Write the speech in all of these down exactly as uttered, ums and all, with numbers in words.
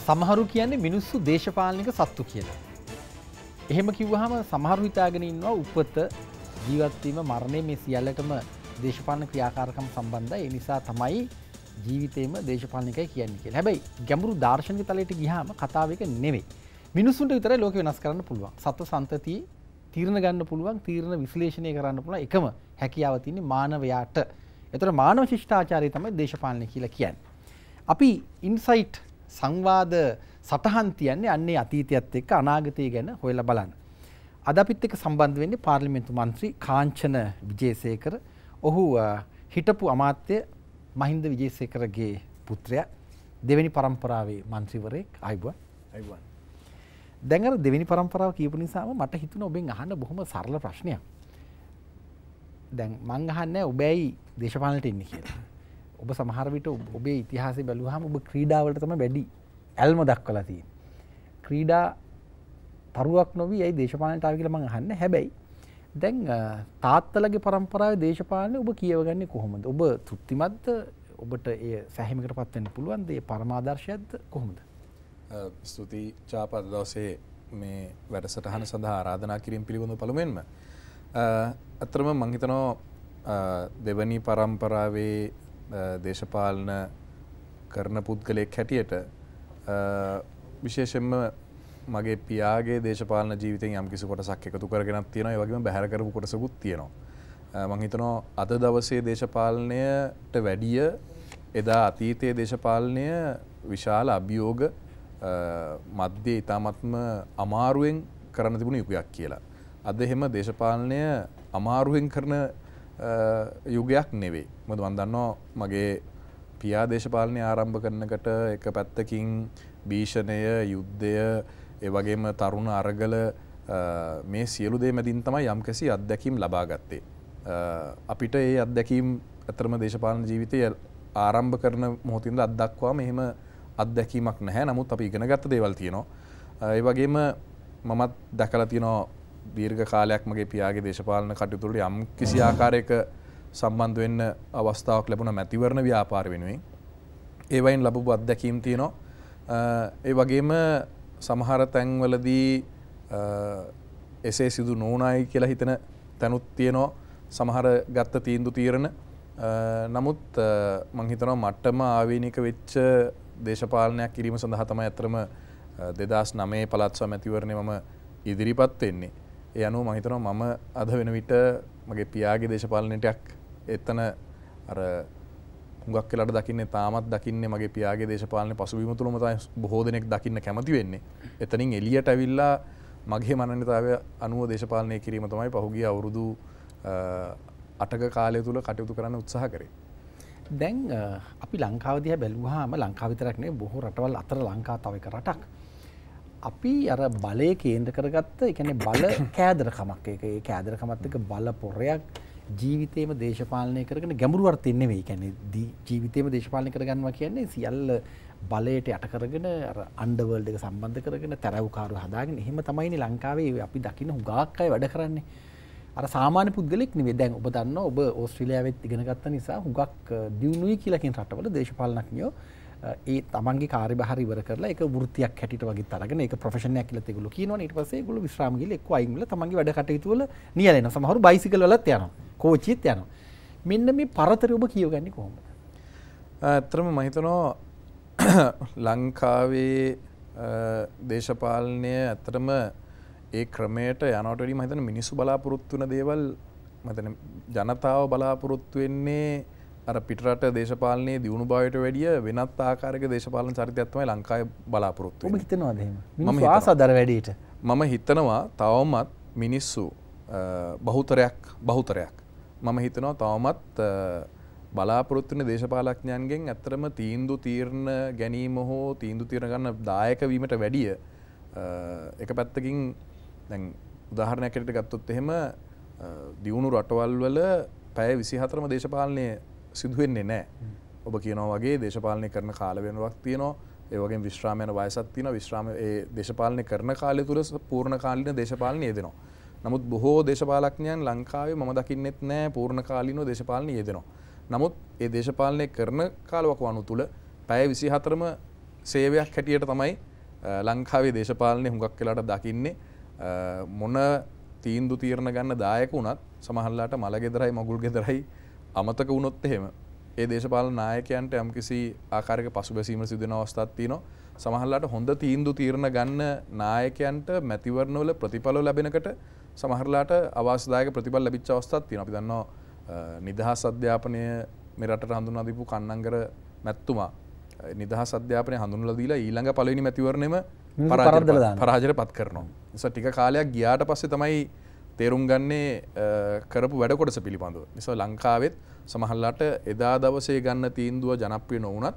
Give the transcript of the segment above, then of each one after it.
සමහරු කියන්නේ මිනිස්සු දේශපාලනික සත්තු කියලා. එහෙම කිව්වහම සමහරු හිතාගෙන ඉන්නවා උපත ජීවත් වීම මරණය මේ සියල්ලටම දේශපාලන ක්‍රියාකාරකම් සම්බන්ධයි. ඒ නිසා තමයි ජීවිතේම දේශපාලනිකයි කියන්නේ කියලා. හැබැයි ගැඹුරු දාර්ශනික තලයට ගියාම කතාව එක නෙවෙයි. මිනිස්සුන්ට විතරයි ලෝකෙ වෙනස් කරන්න පුළුවන්. සත්ව සන්තතිය තීරණ ගන්න පුළුවන්, තීරණ විශ්ලේෂණය කරන්න පුළුවන් එකම හැකියාව තියෙන්නේ මානවයාට. ඒතර මානව ශිෂ්ටාචාරය තමයි දේශපාලනය කියලා කියන්නේ. අපි ඉන්සයිට් සංවාද සටහන් තියන්නේ අන්නේ අතීතයත් එක්ක අනාගතය ගැන හොයලා බලන්න. අද අපිත් එක්ක සම්බන්ධ වෙන්නේ පාර්ලිමේන්තු මන්ත්‍රී කාංචන විජේසේකර. ඔහු හිටපු අමාත්‍ය මහින්ද විජේසේකරගේ පුත්‍රයා. දෙවෙනි පරම්පරාවේ මන්ත්‍රීවරයෙක්. ආයිබුවන්. ආයිබුවන්. දැන් අර දෙවෙනි පරම්පරාව කියපු නිසාම මට හිතුණා ඔබෙන් අහන්න බොහොම සරල ප්‍රශ්නයක්. දැන් මං අහන්නේ ඔබයි දේශපාලනයට ඉන්නේ කියලා. ඔබ සමහර විට ඔබේ ඉතිහාසය බැලුවාම ඔබ ක්‍රීඩා වලට තමයි වැඩි ඇල්ම දක්වලා තියෙන්නේ. ක්‍රීඩා තරුවක් නොවි ඇයි දේශපාලනයට ආවේ කියලා මං අහන්නේ. හැබැයි දැන් තාත්තලගේ පරම්පරාවේ දේශපාලනය ඔබ කියවගන්නේ කොහොමද? ඔබ තෘප්තිමත්ද? ඔබට ඒ සැහැමකටපත් වෙන්න පුළුවන්ද? ඒ පරමාදර්ශයක්ද කොහොමද? ස්තුතියි චාපද දවසේ මේ වැඩසටහන සඳහා ආරාධනා කිරීම පිළිබඳව පළමුවෙන්ම අතරම මම හිතනවා දෙවනි පරම්පරාවේ දේශපාලන කරන පුද්ගලයෙක් හැටියට විශේෂයෙන්ම මගේ පියාගේ දේශපාලන ජීවිතයෙන් යම්කිසි කොටසක් එකතු කරගෙනත් තියෙනවා. ඒ වගේම බැහැර කරපු කොටසකුත් තියෙනවා. මම හිතනවා අද දවසේ දේශපාලනයට වැඩිය එදා අතීතයේ දේශපාලනය විශාල අභියෝග මධ්‍ය ඉතාමත්ම අමාරුවෙන් කරන්න තිබුණු යුගයක් කියලා. අද එහෙම දේශපාලනය අමාරුවෙන් කරන යුගයක් නෙවෙයි. මොකද මම දන්නවා මගේ පියා දේශපාලනය ආරම්භ කරනකොට එක පැත්තකින් භීෂණය, යුද්ධය, ඒ වගේම තරුණ අරගල මේ සියලු දේ මැදින් තමයි යම්කිසි අත්දැකීම් ලබා ගත්තේ. අපිට ඒ අත්දැකීම් අතරම දේශපාලන ජීවිතය ආරම්භ කරන මොහොතින්ද අත්දක්වාම එහෙම අත්දැකීමක් නැහැ. නමුත් අපි ඉගෙන ගත්ත දේවල් තියෙනවා. ඒ වගේම මමත් දැකලා තියෙනවා දීර්ඝ කාලයක් මගේ පියාගේ දේශපාලන කටයුතු වලට යම් කිසි ආකාරයක සම්බන්ධ වෙන්න අවස්ථාවක් ලැබුණා මැතිවරණ ව්‍යාපාර වෙනුවෙන්. ඒ වයින් ලැබපු අත්දැකීම් තියෙනවා. ඒ වගේම සමහර තැන්වලදී එසේ සිදු නොවුණායි කියලා හිතන තැනුත් තියෙනවා. සමහර ගත්ත තීන්දුව තීරණ. නමුත් මම හිතනවා මට්ටම ආවේනික වෙච්ච දේශපාලනයක් කිරීම සඳහා තමයි අතරම දෙදහස් නවය පළාත් සභා මැතිවරණේ මම ඉදිරිපත් වෙන්නේ. ඒ අනුව මම හිතනවා මම අද වෙන විට මගේ පියාගේ දේශපාලනයටයක් එතන අර හුඟක් වෙලාට දකින්නේ තාමත් දකින්නේ මගේ පියාගේ දේශපාලන පසුබිම තුලම තමයි බොහෝ දෙනෙක් දකින්න කැමති වෙන්නේ. එතනින් එළියට ඇවිල්ලා මගේ මනෝනිතාවය අනුව දේශපාලනය කිරීම තමයි පහුගිය අවුරුදු අටක කාලය තුල කටයුතු කරන්න උත්සාහ කරේ. දැන් අපි ලංකාව දිහා බැලුවාම ලංකාව විතරක් නෙවෙයි බොහෝ රටවල් අතර ලංකාව තව එක රටක්. අපි අර බලය කේන්ද්‍ර කරගත්ත ඒ කියන්නේ බල කෑදරකමක් ඒක ඒ කෑදරකමත් එක්ක බල පොරයක් ජීවිතේම දේශපාලනය කරගෙන ගැඹුරු අර්ථයෙන් නෙවෙයි. කියන්නේ ජීවිතේම දේශපාලනය කරගන්නවා කියන්නේ සියල්ල බලයට යට කරගෙන අර අන්ඩර්වර්ල්ඩ් එක සම්බන්ධ කරගෙන තරවුකාරව හදාගෙන එහෙම තමයිනේ ලංකාවේ අපි දකින්න හුඟක් අය වැඩ කරන්නේ. අර සාමාන්‍ය පුද්ගලෙක් නෙවෙයි. දැන් ඔබ දන්නවා ඔබ ඕස්ට්‍රේලියාවෙත් ඉගෙන ගත්ත නිසා හුඟක් දියුණුයි කියලා කියන රටවල දේශපාලනඥයෝ ඒ තමන්ගේ කාර්යභාරය ඉවර කරලා ඒක වෘත්තියක් හැටියට වගේත් අරගෙන ඒක ප්‍රොෆෙෂන් එකක් කියලා ඒගොල්ලෝ කියනවනේ. ඊට පස්සේ ඒගොල්ලෝ විශ්‍රාම ගිහලා එක්ක අයින් වෙලා තමන්ගේ වැඩ කටයුතු වල නියැලෙනවා. සමහරු බයිසිකල් වලත් යනවා. කෝච්චියත් යනවා. මෙන්න මේ පරතරය ඔබ කියවගන්නේ කොහොමද? ඇත්තටම මම හිතනවා ලංකාවේ දේශපාලනය ඇත්තටම ඒ ක්‍රමයට යනවට වඩා මම හිතන්නේ මිනිස්සු බලාපොරොත්තු වෙන දේවල් මම හිතන්නේ ජනතාව බලාපොරොත්තු වෙන්නේ අර පිටරට දේශපාලනයේ දියුණු භාවයට වැඩිය වෙනත් ආකාරයක දේශපාලන චරිතයක් තමයි ලංකාවේ බලාපොරොත්තු වෙන්නේ. ඔබ හිතනවාද එහෙම? මිනිස්සු ආසාදර වැඩියට. මම හිතනවා තවමත් මිනිස්සු බහුතරයක් බහුතරයක් මම හිතනවා තවමත් බලාපොරොත්තු වෙන දේශපාලඥයන්ගෙන් ඇත්තටම තීන්දුව තීරණ ගැනීම හෝ තීන්දුව තීරණ ගන්න දායක වීමට වැඩිය එක පැත්තකින් දැන් උදාහරණයක් ඇරෙට ගත්තොත් එහෙම දියුණු රටවල් වල පැය විසිහතරම දේශපාලනය සිදු වෙන්නේ නැහැ. ඔබ කියනවා වගේ දේශපාලනය කරන කාල වෙනවක් තියෙනවා. ඒ වගේම විශ්‍රාම යන වයසක් තියෙනවා. විශ්‍රාම ඒ දේශපාලනය කරන කාලය තුල පූර්ණ කාලීන දේශපාලනය යෙදෙනවා. නමුත් බොහෝ දේශපාලඥයන් ලංකාවේ මම දකින්නෙත් නැහැ පූර්ණ කාලීනව දේශපාලනය යෙදෙනවා. නමුත් ඒ දේශපාලනය කරන කාලවකවානු තුල පැය විසිහතරම සේවයක් හැටියට තමයි ලංකාවේ දේශපාලනය හුඟක් වෙලාට දකින්නේ. මොන තීන්දුව තීරණ ගන්න දායක වුණත් සමහරලාට මල ගෙදරයි මගුල් ගෙදරයි අමතක වුණොත් එහෙම ඒ දේශපාලන නායකයන්ට යම්කිසි ආකාරයක පසුබැසීමක් සිදු වෙන අවස්ථාවක් තියෙනවා. සමහරලාට හොඳ තීන්දුව තීරණ ගන්න නායකයන්ට මැතිවරණවල ප්‍රතිඵල ලැබෙනකට සමහරලාට අවාසිදායක ප්‍රතිඵල ලැබිච්ච අවස්ථාවක් තියෙනවා. අපි දන්නවා නිදහස් අධ්‍යාපනය මේ රටට හඳුන්වා දීපු කන්නංගර මැතිතුමා නිදහස් අධ්‍යාපනය හඳුන්වලා දීලා ඊළඟ පළවෙනි මැතිවරණයම පරාජයට පත් කරනවා. නිසා ටික කාලයක් ගියාට පස්සේ තමයි තේරුම් ගන්නේ කරපු වැඩ කොටස පිළිබඳව. නිසා ලංකාවෙත් සමහරලාට එදා දවසේ ගන්න තීන්දුව ජනප්‍රිය නොවුනත්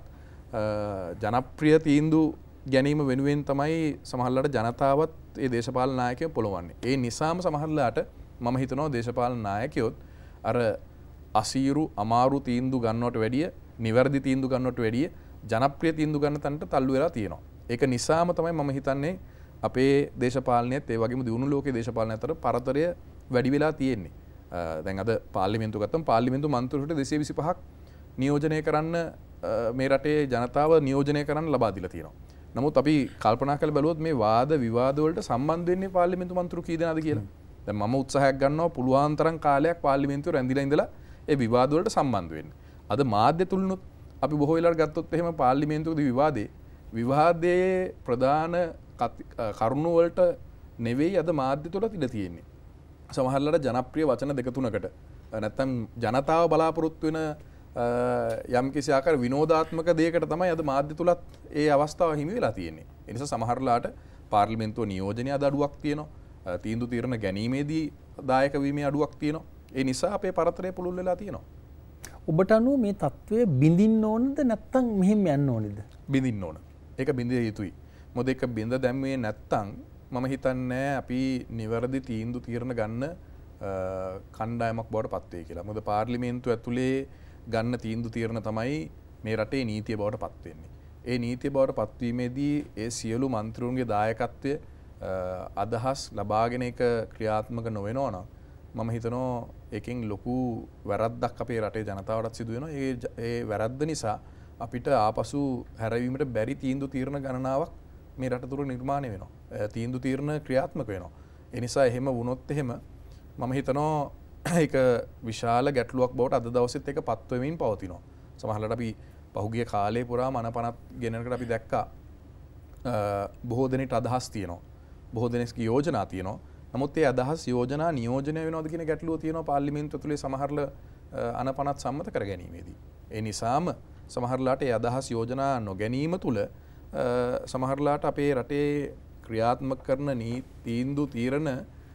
ජනප්‍රිය තීන්දුව ගැනීම වෙනුවෙන් තමයි සමහරලාට ජනතාවත් ඒ දේශපාලන නායකයෝ පොළවන්නේ. ඒ නිසාම සමහරලාට මම හිතනවා දේශපාලන නායකයොත් අර අසීරු අමාරු තීන්දුව ගන්නවට වැඩිය නිවැරදි තීන්දුව ගන්නවට වැඩිය ජනප්‍රිය තීන්දුව ගන්න තැනට තල්ලු වෙලා තියෙනවා. ඒක නිසාම තමයි මම හිතන්නේ අපේ දේශපාලනයත් ඒ වගේම දියුණු ලෝකයේ දේශපාලනය අතර පරතරය වැඩි වෙලා තියෙන්නේ. දැන් අද පාර්ලිමේන්තුව ගත්තම පාර්ලිමේන්තු මන්ත්‍රීවරුන්ට දෙසිය විසිපහක් නියෝජනය කරන්න මේ රටේ ජනතාව නියෝජනය කරන්න ලබා දීලා තියෙනවා. නමුත් අපි කල්පනා කරලා බැලුවොත් මේ වාද විවාද වලට සම්බන්ධ වෙන්නේ පාර්ලිමේන්තු මන්ත්‍රීවරු කී දෙනාද කියලා. දැන් මම උත්සාහයක් ගන්නවා පුළුවන් තරම් කාලයක් පාර්ලිමේන්තුවේ රැඳිලා ඉඳලා ඒ විවාද වලට සම්බන්ධ වෙන්න. අද මාධ්‍ය තුලිනුත් අපි බොහෝ වෙලාවට ගත්තොත් එහෙම පාර්ලිමේන්තුවේදී විවාදේ විවාදයේ ප්‍රධාන කරුණු වලට නෙවෙයි අද මාධ්‍ය තුල ඉඳ තියෙන්නේ. සමහරවිට ජනප්‍රිය වචන දෙක තුනකට නැත්නම් ජනතාව බලාපොරොත්තු වෙන යම් කිසි ආකාර විනෝදාත්මක දෙයකට තමයි අද මාධ්‍ය තුලත් ඒ අවස්ථාව හිමි වෙලා තියෙන්නේ. ඒ නිසා සමහරලාට පාර්ලිමේන්තුව නියෝජනයේ අද අඩුවක් තියෙනවා. තීන්දුව తీරන ගැනීමේදී දායක වීමේ අඩුවක් තියෙනවා. ඒ නිසා අපේ පරතරය පුළුල් වෙලා තියෙනවා. ඔබට අනුව මේ තත්ත්වය බිඳින්න ඕනද නැත්නම් මෙහෙම යන්න ඕනේද? බිඳින්න ඕන. ඒක බිඳිය යුතුයි. මොකද ඒක බිඳ දැම්මේ නැත්නම් මම හිතන්නේ අපි නිවැරදි තීන්දුව తీරන ගන්න කණ්ඩායමක් බවට පත් වෙයි කියලා. මොකද පාර්ලිමේන්තුව ඇතුලේ ගන්න තීන්දුව తీරන තමයි මේ රටේ නීතිය බවට පත් වෙන්නේ. ඒ නීතිය බවට පත්වීමේදී ඒ සියලු මන්ත්‍රීවරුන්ගේ දායකත්වය අදහස් ලබාගෙන එක ක්‍රියාත්මක නොවෙනවා නම් මම හිතනවා එකෙන් ලොකු වැරද්දක් අපේ රටේ ජනතාවටත් සිදු වෙනවා. ඒ ඒ වැරද්ද නිසා අපිට ආපසු හැරවීමට බැරි තීන්දුව తీරන ගණනාවක් මේ රට තුර නිර්මාණය වෙනවා. තීන්දුව తీරන ක්‍රියාත්මක වෙනවා. ඒ නිසා එහෙම වුණොත් එහෙම මම හිතනවා ඒක විශාල ගැටලුවක් බවට අද දවසෙත් ඒක පත් වෙමින් පවතිනවා. සමහරවිට අපි පහුගිය කාලේ පුරාම අනපනත් ගෙනනකට අපි දැක්කා බොහෝ දෙනෙක් අදහස් තියෙනවා. බොහෝ දෙනෙක්ගේ යෝජනා තියෙනවා. නමුත් ඒ අදහස් යෝජනා නියෝජනය වෙනවද කියන ගැටලුව තියෙනවා පාර්ලිමේන්තුව තුලේ සමහරල අනපනත් සම්මත කර ගැනීමේදී. ඒ නිසාම සමහරලාට ඒ අදහස් යෝජනා නොගැනීම තුල සමහරලාට අපේ රටේ ක්‍රියාත්මක කරන තීන්දුව తీරන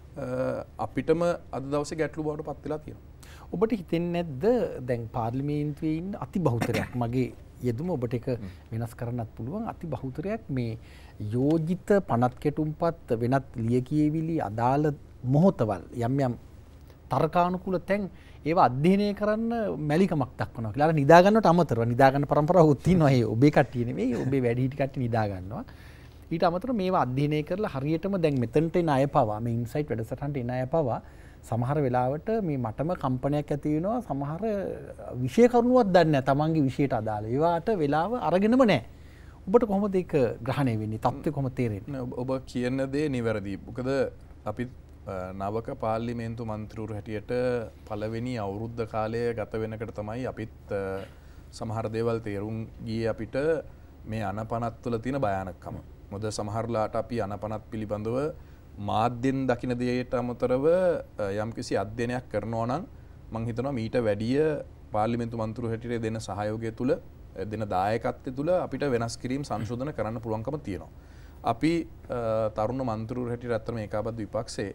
අපිටම අද දවසේ ගැටලු බවට පත් වෙලා තියෙනවා. ඔබට හිතෙන්නේ නැද්ද දැන් පාර්ලිමේන්තුවේ ඉන්න අති බහුතරයක් මගේ යෙදුම ඔබට ඒක වෙනස් කරන්නත් පුළුවන් අති බහුතරයක් මේ යෝජිත පනත් කෙටුම්පත් වෙනත් ලියකියවිලි අදාළ මොහොතවල් යම් යම් තර්කානුකූල තැන් ඒවා අධ්‍යයනය කරන්න මැලිකමක් දක්වනවා කියලා. අර නිදා ගන්නවට අමතරව නිදා ගන්න පරම්පරාවක් තියෙනවා. ඒ ඔබේ කට්ටිය නෙවෙයි ඔබේ වැඩිහිටි කට්ටිය නිදා ගන්නවා. ඊට අමතරව මේවා අධ්‍යයනය කරලා හරියටම දැන් මෙතනට එන අය පවා මේ ඉන්සයිට් වැඩසටහනට එන අය පවා සමහර වෙලාවට මේ මටම කම්පනයක් ඇති වෙනවා. සමහර විෂය කරුණුවක් දන්නේ නැහැ. තමන්ගේ විෂයට අදාළ ඒවාට වෙලාව අරගෙනම නැහැ. ඔබට කොහොමද ඒක ග්‍රහණය වෙන්නේ? තත්ත්වය කොහොමද තේරෙන්නේ? ඔබ කියන දේ නිවැරදි. මොකද අපි නවක පාර්ලිමේන්තු මන්ත්‍රීවරු හැටියට පළවෙනි අවුරුද්ද කාලය ගත වෙනකට තමයි අපිත් සමහර දේවල් තේරුම් ගියේ අපිට මේ අනපනත් තුළ තියෙන භයානකකම. මොකද සමහරලාට අපි අනපනත් පිළිබඳව මාධ්‍යෙන් දකින දෙයට අමතරව යම්කිසි අධ්‍යයනයක් කරනවා නම් මම හිතනවා මීට වැඩිය පාර්ලිමේන්තු මන්ත්‍රීවරු හැටියට දෙන සහයෝගය තුළ දෙන දායකත්වය තුළ අපිට වෙනස් කිරීම සංශෝධන කරන්න පුළුවන්කම තියෙනවා. අපි තරුණ මන්ත්‍රීවරු හැටියට අත්‍තරම ඒකාබද්ධ විපක්ෂයේ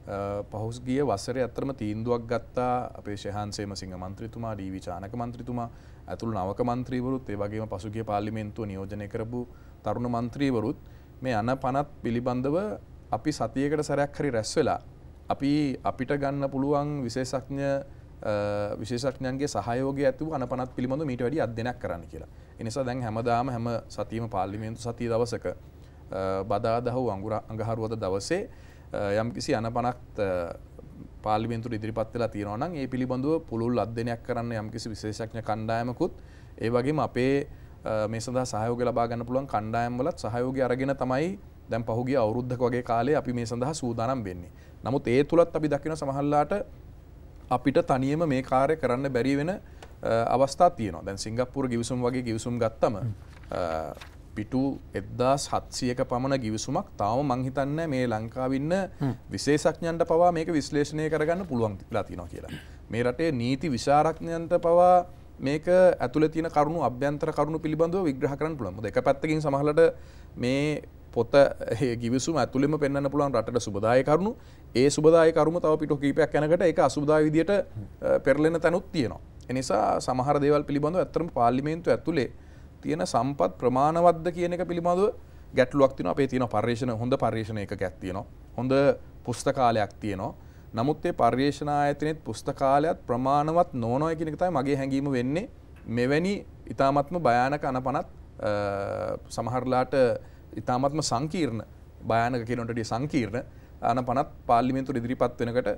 පහුගිය වසරේ අත්‍තරම තීන්දුවක් ගත්තා අපේ ශෙහාන් සේමසිංහ මන්ත්‍රීතුමා, ඩී.වී. චානක මන්ත්‍රීතුමා ඇතුළු නවක මන්ත්‍රීවරුත් ඒ වගේම පසුගිය පාර්ලිමේන්තුව නියෝජනය කරපු තරුණ මන්ත්‍රීවරුත් මේ අනපනත් පිළිබඳව අපි සතියකට සැරයක් හරි රැස් වෙලා අපි අපිට ගන්න පුළුවන් විශේෂඥ විශේෂඥයන්ගේ සහයෝගය ඇතුව අනපනත් පිළිබඳව මීට වැඩි අධ්‍යයනයක් කරන්න කියලා. ඒ නිසා දැන් හැමදාම හැම සතියෙම පාර්ලිමේන්තු සතිය දවසක බදාදා හෝ අඟහරුවාද දවසේ යම්කිසි අනපනත් පාර්ලිමේන්තුවට ඉදිරිපත් වෙලා තියෙනවා නම් ඒ පිළිබඳව පුළුල් අධ්‍යයනයක් කරන්න යම්කිසි විශේෂඥ කණ්ඩායමකුත් ඒ වගේම අපේ මේ සඳහා සහයෝගය ලබා ගන්න පුළුවන් කණ්ඩායම් වලත් සහයෝගය අරගෙන තමයි දැන් පහුගිය අවුරුද්දක වගේ කාලේ අපි මේ සඳහා සූදානම් වෙන්නේ. නමුත් ඒ තුලත් අපි දකින සමහරලාට අපිට තනියම මේ කාර්ය කරන්න බැරි වෙන අවස්ථා තියෙනවා. දැන් සිංගප්පූරු ගිවිසුම් වගේ ගිවිසුම් ගත්තම පිටු එක්දාස් හත්සියක පමණ ගිවිසුමක් තාම මං හිතන්නේ මේ ලංකාවේ ඉන්න විශේෂඥයන්ට පවා මේක විශ්ලේෂණය කරගන්න පුළුවන් වෙලා තියෙනවා කියලා. මේ රටේ නීති විශාරඥයන්ට පවා මේක ඇතුළේ තියෙන කරුණු අභ්‍යන්තර කරුණු පිළිබඳව විග්‍රහ කරන්න පුළුවන්. මොකද එක පැත්තකින් සමහරවිට මේ පොත ගිවිසුම ඇතුළෙම පෙන්වන්න පුළුවන් රටට සුබදායක කරුණු. ඒ සුබදායක කරුණු තව පිටු කීපයක් යනකොට ඒක අසුබදාය විදියට පෙරලෙන තැනුත් තියෙනවා. ඒ නිසා සමහර දේවල් පිළිබඳව ඇත්තටම පාර්ලිමේන්තුව ඇතුලේ තියෙන සම්පත් ප්‍රමාණවත්ද කියන එක පිළිබඳව ගැටලුවක් තියෙනවා. අපේ තියෙන පර්යේෂණ හොඳ පර්යේෂණ එකකක් තියෙනවා. හොඳ පුස්තකාලයක් තියෙනවා. නමුත් ඒ පර්යේෂණ ආයතනෙත් පුස්තකාලයත් ප්‍රමාණවත් නොවනයි කියන එක තමයි මගේ හැඟීම වෙන්නේ. මෙවැනි ඊ타මත්ම භයානක අනපනත් සමහරලාට ඊ타මත්ම සංකීර්ණ භයානක කියනකට වඩා සංකීර්ණ අනපනත් පාර්ලිමේන්තුවට ඉදිරිපත් වෙනකොට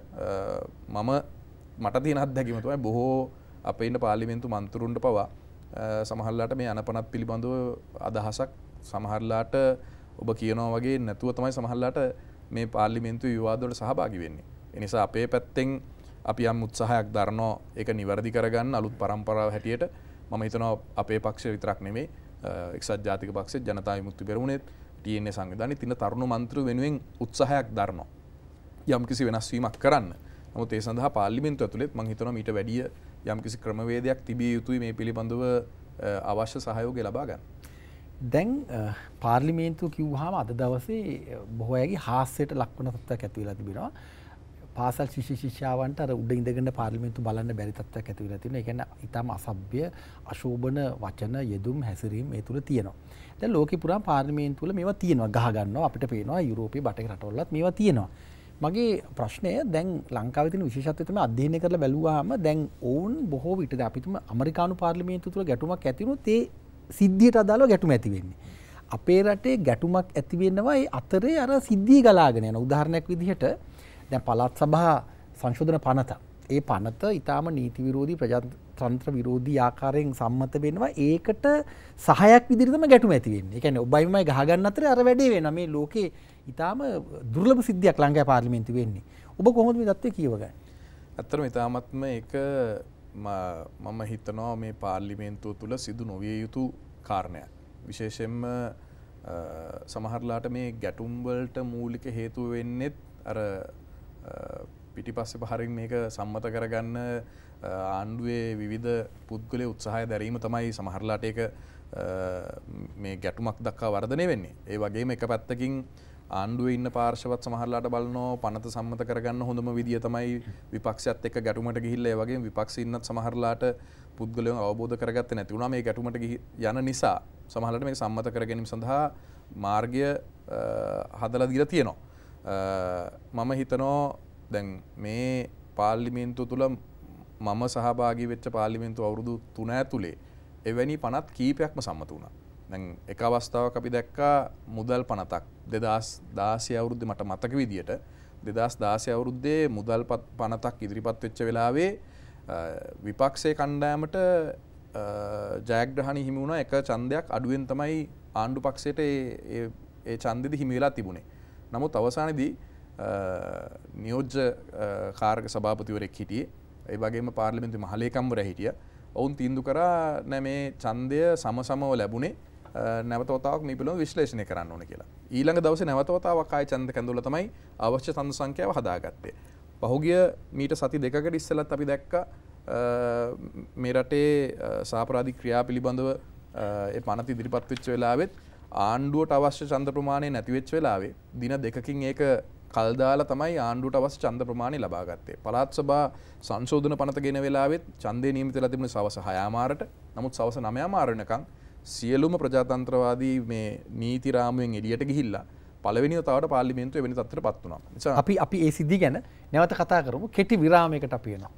මම මට තියෙන අත්දැකීම තමයි බොහෝ අපේ ඉන්න පාර්ලිමේන්තු මන්ත්‍රීවරුන්ට පවා සමහරලාට මේ අනපනත් පිළිබඳව අදහසක් සමහරලාට ඔබ කියනවා වගේ නැතුව තමයි සමහරලාට මේ පාර්ලිමේන්තු විවාදවලට සහභාගී වෙන්නේ. ඒ නිසා අපේ පැත්තෙන් අපි යම් උත්සාහයක් දරනවා ඒක නිවැරදි කරගන්න අලුත් පරම්පරාව හැටියට මම හිතනවා අපේ පක්ෂය විතරක් නෙමෙයි එක්සත් ජාතික පක්ෂෙත් ජනතා විමුක්ති පෙරමුණෙත් ටී එන් ඒ සංවිධානයේ තින තරුණ මන්ත්‍රීවරු වෙනුවෙන් උත්සාහයක් දරනවා යම් කිසි වෙනස් වීමක් කරන්න. නමුත් ඒ සඳහා පාර්ලිමේන්තුව ඇතුළේ මම හිතනවා මීට වැඩිය යම් කිසි ක්‍රමවේදයක් තිබිය යුතුයි මේ පිළිබඳව අවශ්‍ය සහයෝගය ලබා ගන්න. දැන් පාර්ලිමේන්තුව කිව්වහම අද දවසේ බොහෝ අයගේ හාස්‍යයට ලක්වන තත්ත්වයක් ඇති වෙලා තිබෙනවා. පාසල් ශිෂ්‍ය ශිෂ්‍යාවන්ට අර උඩ ඉඳගෙන පාර්ලිමේන්තුව බලන්න බැරි තත්ත්වයක් ඇති වෙලා තියෙනවා. ඒ කියන්නේ ඊටම අසභ්‍ය අශෝභන වචන යෙදුම් හැසිරීම් ඒ තුල තියෙනවා. දැන් ලෝකෙ පුරා පාර්ලිමේන්තුව වල මේවා තියෙනවා. ගහ ගන්නවා අපිට පේනවා යුරෝපීය බටහිර රටවලත් මේවා තියෙනවා. මගේ ප්‍රශ්නය දැන් ලංකාවේ තියෙන විශේෂත්වය තමයි අධ්‍යයනය කරලා බැලුවාම දැන් ඕන් බොහෝ විට අපි තුම ඇමරිකානු පාර්ලිමේන්තුව තුල ගැටුමක් ඇති වුණොත් ඒ සිද්ධියට අදාළව ගැටුම ඇති වෙන්නේ. අපේ රටේ ගැටුමක් ඇති වෙනවා ඒ අතරේ අර සිද්ධිය ගලාගෙන යන උදාහරණයක් විදිහට දැන් පළාත් සභා සංශෝධන පනත. ඒ පනත ඊටාම නීති විරෝධී ප්‍රජාතන්ත්‍ර විරෝධී ආකාරයෙන් සම්මත වෙනවා. ඒකට සහායක් විදිහට තමයි ගැටුම ඇති වෙන්නේ. ඒ කියන්නේ ඔබයි මමයි ගහ ගන්න අතරේ අර වැඩේ වෙනවා. මේ ලෝකේ ඊටාම දුර්ලභ සිද්ධියක් ලංකාවේ පාර්ලිමේන්තුවේ වෙන්නේ. ඔබ කොහොමද මේ தත්ත්වය කියවගන්නේ? ඇත්තටම ඊටාමත්ම ඒක මම හිතනවා මේ පාර්ලිමේන්තුව තුළ සිදු නොවිය යුතු කාරණයක්. විශේෂයෙන්ම සමහරලාට මේ ගැටුම් වලට මූලික හේතුව වෙන්නේ අර පිටිපස්සේ පහරින් මේක සම්මත කරගන්න ආණ්ඩුවේ විවිධ පුද්ගලයෝ උත්සාහය දැරීම තමයි සමහරලාට ඒක මේ ගැටුමක් දක්වා වර්ධනය වෙන්නේ. ඒ වගේම එක පැත්තකින් ආණ්ඩුවේ ඉන්න පාර්ශවත් සමහරලාට බලනවා පනත සම්මත කරගන්න හොඳම විදිය තමයි විපක්ෂයත් එක්ක ගැටුමට ගිහිල්ලා ඒ වගේම විපක්ෂේ ඉන්නත් සමහරලාට පුද්ගලයෝ අවබෝධ කරගත්තේ නැති වුණා මේ ගැටුමට යන නිසා සමහරලාට මේක සම්මත කර ගැනීම සඳහා මාර්ගය හදලා දීලා තියෙනවා. මම හිතනවා දැන් මේ පාර්ලිමේන්තුව තුළ මම සහභාගී වෙච්ච පාර්ලිමේන්තුව අවුරුදු තුන ඇතුලේ එවැනි පනත් කීපයක්ම සම්මත වුණා. දැන් එක අවස්ථාවක් අපි දැක්කා මුදල් පනතක් දෙදාස් දාසය අවුරුද්දේ මට මතක විදියට දෙදාස් දාසය අවුරුද්දේ මුදල් පනතක් ඉදිරිපත් වෙච්ච වෙලාවේ විපක්ෂයේ කණ්ඩායමට ජයග්‍රහණ හිමි වුණා. එක ඡන්දයක් අඩුවෙන් තමයි ආණ්ඩු පක්ෂයට ඒ ඒ ඡන්දෙදි හිමි වෙලා තිබුණේ. නමුත් අවසානයේදී නියෝජ්‍ය කාර්ක සභාපතිවරයෙක් හිටියේ. ඒ වගේම පාර්ලිමේන්තු මහලේකම්වරයා හිටියා. ඔවුන් තීන්දුව කරා නෑ මේ ඡන්දය සමසමව ලැබුණේ නැවත වතාවක් මේ පිළිබඳව විශ්ලේෂණය කරන්න ඕන කියලා. ඊළඟ දවසේ නැවත වතාවක් ආයෙ ඡන්ද කැඳවලා තමයි අවශ්‍ය ඡන්ද සංඛ්‍යාව හදාගත්තේ. පහුගිය මීට සති දෙකකට ඉස්සෙල්ලත් අපි දැක්කා මේ රටේ සාපරාධික ක්‍රියා පිළිබඳව ඒ පනත ඉදිරිපත් වෙච්ච වෙලාවෙත් ආණ්ඩුවට අවශ්‍ය ඡන්ද ප්‍රමාණය නැති වෙච්ච වෙලාවේ දින දෙකකින් ඒක කල් දාලා තමයි ආණ්ඩුවට අවශ්‍ය ඡන්ද ප්‍රමාණය ලබා ගත්තේ. පළාත් සභා සංශෝධන පනත ගෙන වෙලාවෙත් ඡන්දේ නියමිත වෙලා තිබුණේ සවස් හයමාරට. නමුත් සවස් නවමාර වෙනකන් සියලුම ප්‍රජාතන්ත්‍රවාදී මේ නීති රාමුවෙන් එළියට ගිහිල්ලා පළවෙනි වතාවට පාර්ලිමේන්තුව එවැනි තත්ත්වයකටපත් වුණා. නිසා අපි අපි ඒ සිද්ධිය ගැන නැවත කතා කරමු. කෙටි විරාමයකට අපි එනවා.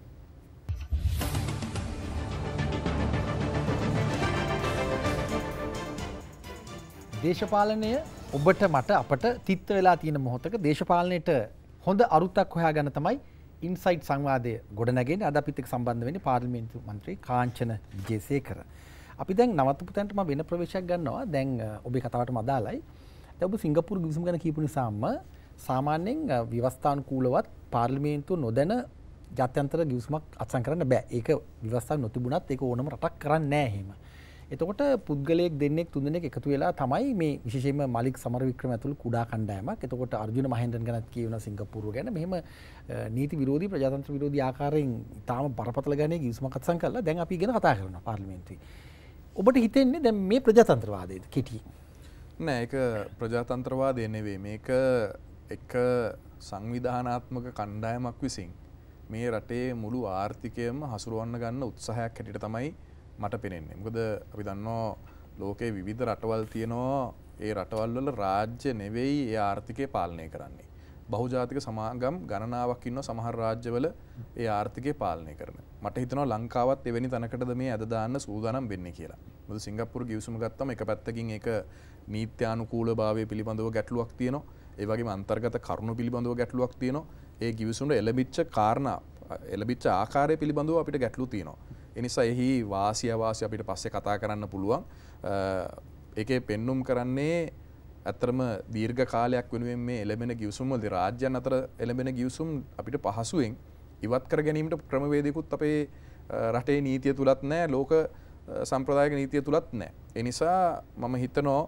දේශපාලනය ඔබට මට අපට තිත්ත වෙලා තියෙන මොහොතක දේශපාලනයට හොඳ අරුතක් හොයාගන්න තමයි ඉන්සයිට් සංවාදය ගොඩනැගෙන්නේ. අද අපිත් එක්ක සම්බන්ධ වෙන්නේ පාර්ලිමේන්තු මන්ත්‍රී කාංචන විජේසේකර. අපි දැන් නවත්තපු තැනට මම වෙන ප්‍රවේශයක් ගන්නවා. දැන් ඔබේ කතාවටම අදාළයි. දැන් ඔබ සිංගප්පූරු ගිවිසුම ගැන කියපු නිසාම සාමාන්‍යයෙන් ව්‍යවස්ථානුකූලවත් පාර්ලිමේන්තුව නොදැන ජාත්‍යන්තර ගිවිසුමක් අත්සන් කරන්න බෑ. ඒක ව්‍යවස්ථාව නොතිබුණත් ඒක ඕනම රටක් කරන්නේ නැහැ එහෙම. එතකොට පුද්ගලයෙක් දෙන්නෙක් තුන්දෙනෙක් එකතු වෙලා තමයි මේ විශේෂයෙන්ම මලික් සමරවික්‍රම ඇතුළු කුඩා කණ්ඩායමක්. එතකොට අර්ජුන මහේන්ද්‍රන් ගැනත් කියනවා සිංගප්පූරුව ගැන. මෙහෙම නීති විරෝධී ප්‍රජාතන්ත්‍ර විරෝධී ආකාරයෙන් තාම බරපතල ගණනේ ගිවිසුමක් අත්සන් කළා. දැන් අපි ඉගෙන කතා කරනවා පාර්ලිමේන්තුවේ. ඔබට හිතෙන්නේ දැන් මේ ප්‍රජාතන්ත්‍රවාදයේද කෙටි? නෑ ඒක ප්‍රජාතන්ත්‍රවාදය නෙවෙයි. මේක එක සංවිධානාත්මක කණ්ඩායමක් විසින් මේ රටේ මුළු ආර්ථිකයම හසුරවන්න ගන්න උත්සාහයක් හැටියට තමයි මට පෙනෙන්නේ. මොකද අපි දන්නවා ලෝකේ විවිධ රටවල් තියෙනවා. ඒ රටවල් වල රාජ්‍ය නෙවෙයි ඒ ආර්ථිකය පාලනය කරන්නේ. බහුජාතික සමාගම් ගණනාවක් ඉන්නවා සමහර රාජ්‍යවල ඒ ආර්ථිකය පාලනය කරන. මට හිතෙනවා ලංකාවත් එවැනි තැනකටද මේ අද දාන්න සූදානම් වෙන්නේ කියලා. මොකද සිංගප්පූරු ගිවිසුම ගත්තම එක පැත්තකින් ඒක නීත්‍යානුකූලභාවය පිළිබඳව ගැටලුවක් තියෙනවා. ඒ වගේම අන්තර්ගත කරුණු පිළිබඳව ගැටලුවක් තියෙනවා. ඒ ගිවිසුමට එළඹිච්ච කාරණා එළඹිච්ච ආකාරය පිළිබඳව අපිට ගැටලු තියෙනවා. ඒ නිසා එහි වාසිය අවාසිය අපිට පස්සේ කතා කරන්න පුළුවන්. ඒකේ පෙන්눔 කරන්නේ ඇත්තටම දීර්ඝ කාලයක් වෙනුවෙන් මේ එළඹෙන ගිවිසුම් වලදී රාජ්‍යයන් අතර එළඹෙන ගිවිසුම් අපිට පහසුවෙන් ඉවත් කර ගැනීමට ක්‍රමවේදයකුත් අපේ රටේ නීතිය තුලත් නැහැ, ලෝක සම්ප්‍රදායික නීතිය තුලත් නැහැ. ඒ නිසා මම හිතනවා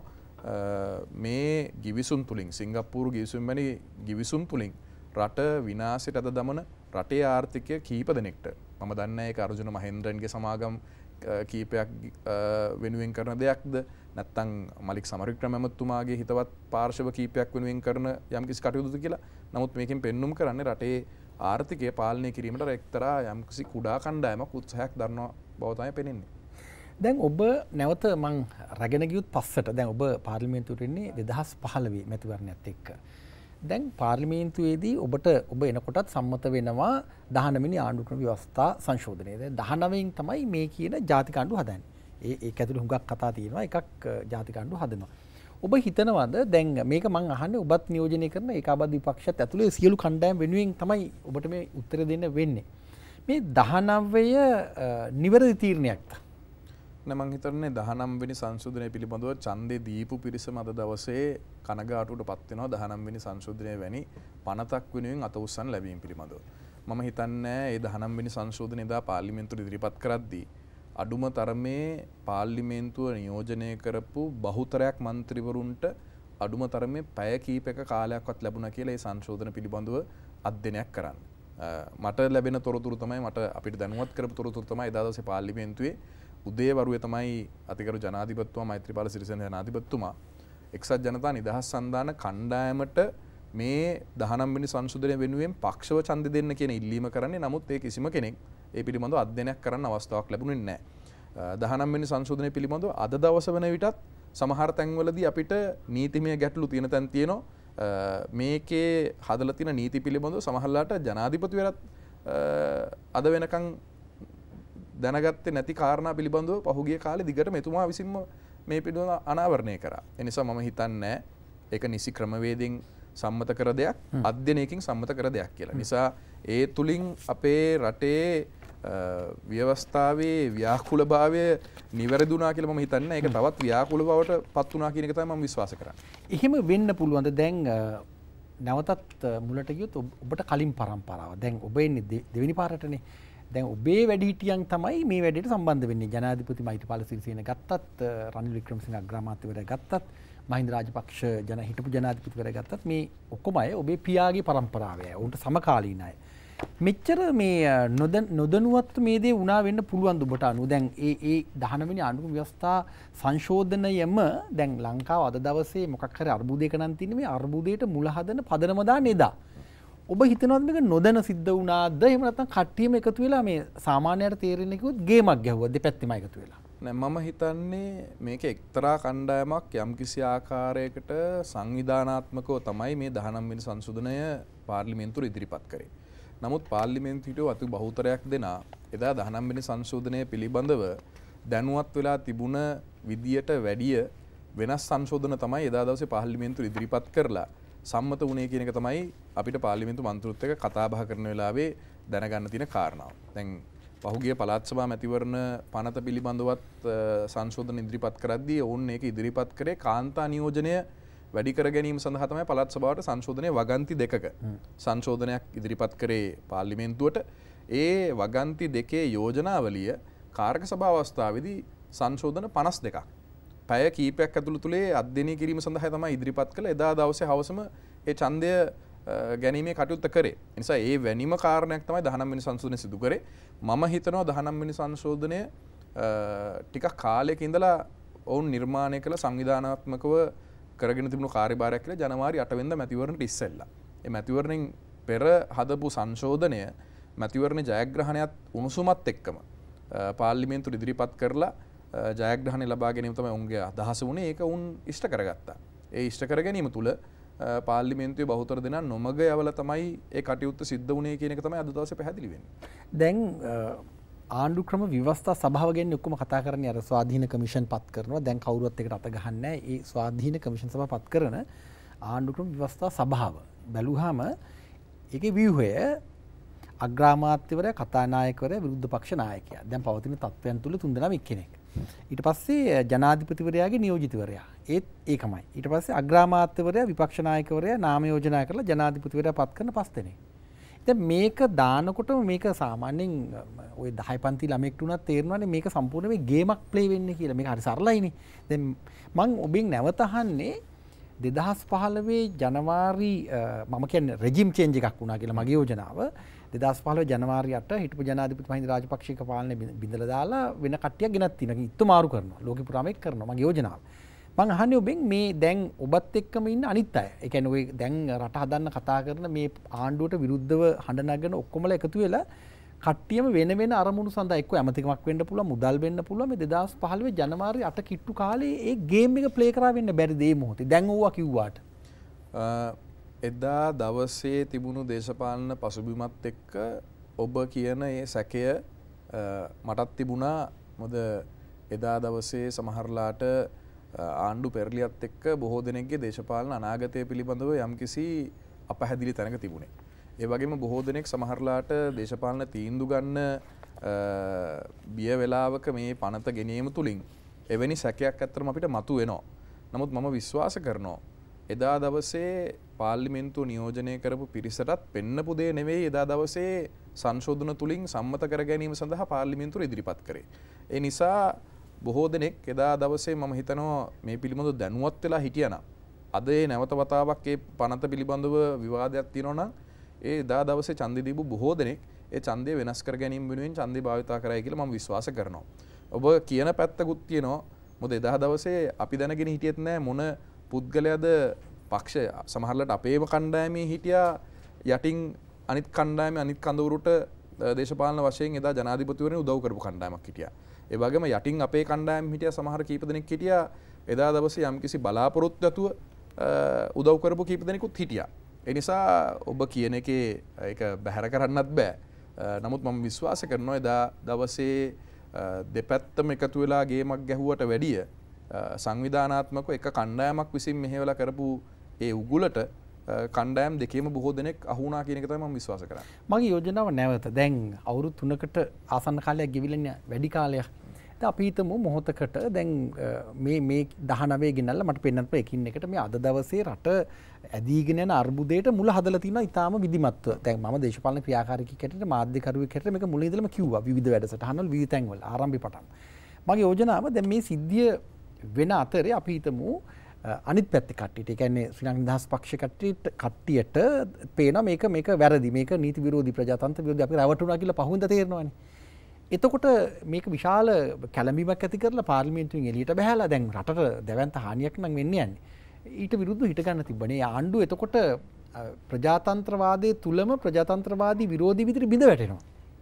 මේ ගිවිසුම් තුලින් සිංගප්පූරු ගිවිසුම් වැනි ගිවිසුම් තුලින් රට විනාශයට අද දමන රටේ ආර්ථිකය කීප දෙනෙක්ට මම දන්නේ ඒක අර්ජුන මහේන්ද්‍රන්ගේ සමාගම් කීපයක් වෙනුවෙන් කරන දෙයක්ද නැත්නම් මලික් සමරවික්‍රම ඇමතුමාගේ හිතවත් පාර්ශව කීපයක් වෙනුවෙන් කරන යම්කිසි කටයුතුද කියලා. නමුත් මේකෙන් පෙන්눔 කරන්නේ රටේ ආර්ථිකය පාලනය කිරීමට එක්තරා යම්කිසි කුඩා කණ්ඩායමක් උත්සාහයක් දරන බව තමයි පෙනෙන්නේ. දැන් ඔබ නැවත මං රැගෙන ගියොත් පස්සට දැන් ඔබ පාර්ලිමේන්තුවට එන්නේ දෙදහස් පහළොව මැතිවරණයත් එක්ක. දැන් පාර්ලිමේන්තුවේදී ඔබට ඔබ එනකොටත් සම්මත වෙනවා දහනවෙනි ආණ්ඩු ක්‍රම ව්‍යවස්ථා සංශෝධනය. දැන් දහනවයෙන් තමයි මේ කියන ජාතික ආණ්ඩුව හදන්නේ. ඒ ඒක ඇතුළේ හුඟක් කතා තියෙනවා. එකක් ජාතික ආණ්ඩුව හදනවා. ඔබ හිතනවාද දැන් මේක මං අහන්නේ ඔබත් නියෝජනය කරන ඒකාබද්ධ විපක්ෂයත් ඇතුළේ සියලු කණ්ඩායම් වෙනුවෙන් තමයි ඔබට මේ උත්තර දෙන්න වෙන්නේ. මේ දහනවය නිවැරදි තීරණයක්ද? නෑ මං හිතන්නේ දහනව වෙනි සංශෝධනය පිළිබඳව ඡන්දේ දීපු පිරිසම අද දවසේ කනගාටුවට පත් වෙනවා දහනව වෙනි සංශෝධනය වැනි පනතක් වෙනුවෙන් අත උස්සන් ලැබීම පිළිබඳව. මම හිතන්නේ මේ දහනව වෙනි සංශෝධනය දා පාර්ලිමේන්තුවට ඉදිරිපත් කරද්දී අඩුම තරමේ පාර්ලිමේන්තුව නියෝජනය කරපු බහුතරයක් മന്ത്രിවරුන්ට අඩුම තරමේ පැය කීපයක කාලයක්වත් ලැබුණා කියලා මේ සංශෝධන පිළිබඳව අධ්‍යයනයක් කරන්න. මට ලැබෙන තොරතුරු තමයි මට අපිට දැනුවත් කරපු තොරතුරු තමයි එදා දවසේ පාර්ලිමේන්තුවේ උදේවරුවේ තමයි අතිගරු ජනාධිපතිතුමා මෛත්‍රීපාල සිරිසේන ජනාධිපතිතුමා එක්සත් ජනතා නිදහස් සන්ධාන කණ්ඩායමට මේ දහනව වෙනි සංශෝධනය වෙනුවෙන් පක්ෂව ඡන්ද දෙන්න කියන ඉල්ලීම කරන්නේ. නමුත් ඒ කිසිම කෙනෙක් ඒ පිළිබඳව අධ්‍යයනයක් කරන්න අවස්ථාවක් ලැබුණේ නැහැ. දහනව වෙනි සංශෝධනය පිළිබඳව අද දවස වෙන විටත් සමහර තැන්වලදී අපිට නීතිමය ගැටලු තියෙන තැන් තියෙනවා. මේකේ හදලා තියෙන නීති පිළිබඳව සමහරලාට ජනාධිපතිවරත් අද වෙනකන් දැනගත්තේ නැති කාරණා පිළිබඳව පහුගිය කාලේ දිගටම එතුමා විසින්ම මේ පිළිබඳව අනාවරණය කරා. ඒ නිසා මම හිතන්නේ ඒක නිසි ක්‍රමවේදයෙන් සම්මත කර දෙයක්, අධ්‍යයනයකින් සම්මත කර දෙයක් කියලා. නිසා ඒ තුලින් අපේ රටේ ව්‍යවස්ථාවේ ව්‍යාකූලභාවය නිවැරදුනා කියලා මම හිතන්නේ. ඒක තවත් ව්‍යාකූල බවට පත් වුණා කියන එක තමයි මම විශ්වාස කරන්නේ. එහෙම වෙන්න පුළුවන්ද? දැන් නැවතත් මුලට ගියොත් ඔබට කලින් පරම්පරාව. දැන් ඔබ එන්නේ දෙවෙනි පාරටනේ. දැන් ඔබේ වැඩිහිටියන් තමයි මේ වැඩේට සම්බන්ධ වෙන්නේ. ජනාධිපති මෛත්‍රීපාල සිරිසේන ගත්තත්, රනිල් වික්‍රමසිංහ අග්‍රාමාත්‍යවරයා ගත්තත්, මහින්ද රාජපක්ෂ ජන හිටපු ජනාධිපතිවරයා ගත්තත් මේ ඔක්කොම අය ඔබේ පියාගේ පරම්පරාවේ අය. උන්ට සමකාලීන අය. මෙච්චර මේ නොදැනුවත් මේ දේ වුණා වෙන්න පුළුවන් ඔබට අනුව. දැන් ඒ ඒ දහනව වෙනි ආණ්ඩුක්‍රම ව්‍යවස්ථා සංශෝධනයම දැන් ලංකාව අද දවසේ මොකක් හරි අර්බුදයක නම් තියෙන මේ අර්බුදයට මුල හදන පදනම දාන එදා. ඔබ හිතනවද මේක නොදැන සිද්ධ වුණාද? එහෙම නැත්නම් කට්ටියම එකතු වෙලා මේ සාමාන්‍යයට තේරෙන්නේ කිව්වොත් ගේමක් ගැහුවා දෙපැත්තෙම එකතු වෙලා? නෑ මම හිතන්නේ මේක එක්තරා කණ්ඩායමක් යම්කිසි ආකාරයකට සංවිධානාත්මකව තමයි මේ දහනව වෙනි සංශෝධනය පාර්ලිමේන්තුවට ඉදිරිපත් කරේ. නමුත් පාර්ලිමේන්තුවේ අති බහුතරයක් දෙනා එදා දහනව වෙනි සංශෝධනය පිළිබඳව දැනුවත් වෙලා තිබුණ විදියට වැඩිය වෙනස් සංශෝධන තමයි එදා දවසේ පාර්ලිමේන්තුවට ඉදිරිපත් කරලා සම්මත වුණේ කියන එක තමයි අපිට පාර්ලිමේන්තු මන්ත්‍රීත් එක්ක කතා බහ කරන වෙලාවේ දැනගන්න තියෙන කාරණාව. දැන් පහුගිය පළාත් සභා මැතිවරණ පනත පිළිබඳවත් සංශෝධන ඉදිරිපත් කරද්දී ඔවුන් ඒක ඉදිරිපත් කරේ කාන්තා නියෝජනය වැඩි කර ගැනීම සඳහා තමයි පළාත් සභාවට සංශෝධනයේ වගන්ති දෙකක සංශෝධනයක් ඉදිරිපත් කරේ පාර්ලිමේන්තුවට. ඒ වගන්ති දෙකේ යෝජනාවලිය කාරක සභාව අවස්ථාවේදී සංශෝධන පනස් දෙකක් පැය කීපයක් ඇතුළතුලේ අධ්‍යයනය කිරීම සඳහා තමයි ඉදිරිපත් කළ එදා දවසේ හවසම ඒ ඡන්දය ගැනීමේ කටයුත්ත කරේ. ඒ නිසා ඒ වැනිම කාරණයක් තමයි දහනවය වෙනි සංශෝධනය සිදු කරේ. මම හිතනවා දහනවය වෙනි සංශෝධනය ටිකක් කාලයක ඉඳලා ඔවුන් නිර්මාණය කළ සංවිධානාත්මකව කරගෙන තිබුණු කාර්යභාරයක් කියලා ජනවාරි අට වෙනිදා මැතිවරණයට ඉස්සෙල්ලා. ඒ මැතිවරණයෙන් පෙර හදපු සංශෝධනය මැතිවරණ ජයග්‍රහණයත් උණුසුමත් එක්කම පාර්ලිමේන්තුවට ඉදිරිපත් කරලා ජයග්‍රහණය ලබා ගැනීම තමයි උන්ගේ අදහස වුණේ. ඒක උන් ඉෂ්ට කරගත්තා. ඒ ඉෂ්ට කර ගැනීම තුළ පාර්ලිමේන්තුවේ බහුතර දෙනා නොමග යවලා තමයි ඒ කටයුත්ත සිද්ධ වුණේ කියන එක තමයි අද දවසේ පැහැදිලි වෙන්නේ. දැන් ආණ්ඩු ක්‍රම ව්‍යවස්ථා සභාව ගැන ඔක්කොම කතා කරන්නේ අර ස්වාධීන කමිෂන් පත් කරනවා. දැන් කවුරුවත් එකට අත ගහන්නේ නැහැ. ඒ ස්වාධීන කමිෂන් සභාව පත් කරන ආණ්ඩු ක්‍රම ව්‍යවස්ථා සභාව බැලුවාම ඒකේ ව්‍යුහය අග්‍රාමාත්‍යවරයා, කතානායකවරයා, විරුද්ධ පක්ෂ නායකයා. දැන් පවතින තත්ත්වයන් තුල තුන්දෙනාම එක්කෙනෙක්. ඊට පස්සේ ජනාධිපතිවරයාගේ නියෝජිතවරයා ඒත් ඒකමයි. ඊට පස්සේ අග්‍රාමාත්‍යවරයා, විපක්ෂ නායකවරයා නාම යෝජනා කරලා ජනාධිපතිවරයා පත් කරන පස් දෙනෙක්. දැන් මේක දානකොටම මේක සාමාන්‍යයෙන් ওই දහය පන්ති ළමෙක්ට උනත් තේරෙනවානේ මේක සම්පූර්ණ මේ ගේමක් ප්ලේ වෙන්නේ කියලා. මේක හරි සරලයිනේ. දැන් මම ඔබෙන් නැවත අහන්නේ දෙදහස් පහළොවේ ජනවාරි මම කියන්නේ රෙජිම් චේන්ජ් එකක් වුණා කියලා මගේ යෝජනාව. දෙදහස් පහළොව ජනවාරි අට හිටපු ජනාධිපති මහින්ද රාජපක්ෂක පාලනය බිඳලා දාලා වෙන කට්ටියක් ගෙනත් තිනවා. ඉත්තු මාරු කරනවා. ලෝකෙ පුරාම ඒක කරනවා මගේ යෝජනාව. මං අහන්නේ ඔබෙන් මේ දැන් ඔබත් එක්කම ඉන්න අනිත් අය. ඒ කියන්නේ ඔය දැන් රට හදන්න කතා කරන මේ ආණ්ඩුවට විරුද්ධව හඬ නගන ඔක්කොමලා එකතු වෙලා කට්ටියම වෙන වෙන අරමුණු සඳහා එක්ක ඇමතිකමක් වෙන්න පුළුවන්, මුදල් වෙන්න පුළුවන්. මේ දෙදහස් පහළොවේ ජනවාරි අට කිට්ටු කාලේ ඒ ගේම් එක ප්ලේ කරා වෙන්න බැරි දේ මොහොතේ. දැන් ඕවා කිව්වාට එදා දවසේ තිබුණු දේශපාලන පසුබිමත් එක්ක ඔබ කියන ඒ සැකය මටත් තිබුණා. මොකද එදා දවසේ සමහරලාට ආණ්ඩු පෙරලියත් එක්ක බොහෝ දෙනෙක්ගේ දේශපාලන අනාගතය පිළිබඳව යම්කිසි අපහැදිලි තැනක තිබුණේ. ඒ වගේම බොහෝ දෙනෙක් සමහරලාට දේශපාලන තීන්දුව ගන්න බිය වෙලාවක මේ පනත ගෙනීම තුලින් එවැනි සැකයක් ඇත්තටම අපිට මතු වෙනවා. නමුත් මම විශ්වාස කරනවා එදා දවසේ පාර්ලිමේන්තුව නියෝජනය කරපු පිරිසටත් පෙන්නපු දේ නෙවෙයි එදා දවසේ සංශෝධන තුලින් සම්මත කර ගැනීම සඳහා පාර්ලිමේන්තුව ඉදිරිපත් කරේ. ඒ නිසා බොහෝ දෙනෙක් එදා දවසේ මම හිතනවා මේ පිළිබඳව දැනුවත් වෙලා හිටියනම් අද ඒ නැවත වතාවක් ඒ පනත පිළිබඳව විවාදයක් තියෙනවා නම් ඒ එදා දවසේ ඡන්දෙ දීපු බොහෝ දෙනෙක් ඒ ඡන්දය වෙනස් කර ගැනීම වෙනුවෙන් ඡන්දය භාවිතා කරයි කියලා මම විශ්වාස කරනවා. ඔබ කියන පැත්තකුත් තියෙනවා. මොකද එදා දවසේ අපි දැනගෙන හිටියෙත් නෑ මොන පුද්ගලයාද පක්ෂ සමහරලට අපේම කණ්ඩායමේ හිටියා යටින් අනිත් කණ්ඩායමේ අනිත් කඳවුරට දේශපාලන වශයෙන් එදා ජනාධිපතිවරණය උදව් කරපු කණ්ඩායමක් හිටියා. ඒ වගේම යටින් අපේ කණ්ඩායම හිටියා සමහර කීප දෙනෙක් හිටියා එදා දවසේ යම්කිසි බලාපොරොත්තු ඇතුව උදව් කරපු කීප දෙනෙකුත් හිටියා. ඒ නිසා ඔබ කියන එකේ ඒක බැහැර කරන්නත් බෑ. නමුත් මම විශ්වාස කරනවා එදා දවසේ දෙපැත්තම එකතු වෙලා ගේමක් ගැහුවට වැඩිය සංවිධානාත්මක එක කණ්ඩායමක් විසින් මෙහෙवला කරපු ඒ උගුලට කණ්ඩායම් දෙකේම බොහෝ දෙනෙක් අහු වුණා කියන එක තමයි මම විශ්වාස කරන්නේ. මගේ යෝජනාව නැවත දැන් අවුරුදු තුනකට ආසන්න කාලයක් ගෙවිලා වැඩි කාලයක්. දැන් අපි හිතමු මොහොතකට දැන් මේ මේ දහනවය ගෙනල්ලා මට පෙන්නන්න පුළුවන් එකින් එකට මේ අද දවසේ රට ඇදීගෙන යන අර්බුදයට මුල හදලා තියෙනවා ඊටාම විධිමත්ව. දැන් මම දේශපාලන ක්‍රියාකාරකෙක් හැටියට මාධ්‍යකරුවෙක් හැටියට මේක මුලින් ඉඳලම කිව්වා විවිධ වැඩසටහන්වල විවිධ තැන්වල ආරම්භය පටන්. මගේ යෝජනාව දැන් මේ සිද්ධිය වෙන අතරේ අපි හිතමු අනිත් පැත්තේ කට්ටියට ඒ කියන්නේ ශ්‍රී ලංකා නිදහස් පක්ෂ කට්ටියට කට්ටියට පේනවා මේක මේක වැරදි මේක නීති විරෝධී ප්‍රජාතන්ත්‍ර විරෝධී අපි රැවටුණා කියලා පහුවෙන්ද තේරෙනවනේ. එතකොට මේක විශාල කැළඹීමක් ඇති කරලා පාර්ලිමේන්තුවෙන් එළියට බහැලා දැන් රටට දැවැන්ත හානියක් නම් වෙන්නේ යන්නේ. ඊට විරුද්ධව හිට ගන්න තිබ්බනේ. ආණ්ඩුව එතකොට ප්‍රජාතන්ත්‍රවාදයේ තුලම ප්‍රජාතන්ත්‍රවාදී විරෝධී විදිහට බිඳ වැටෙනවා.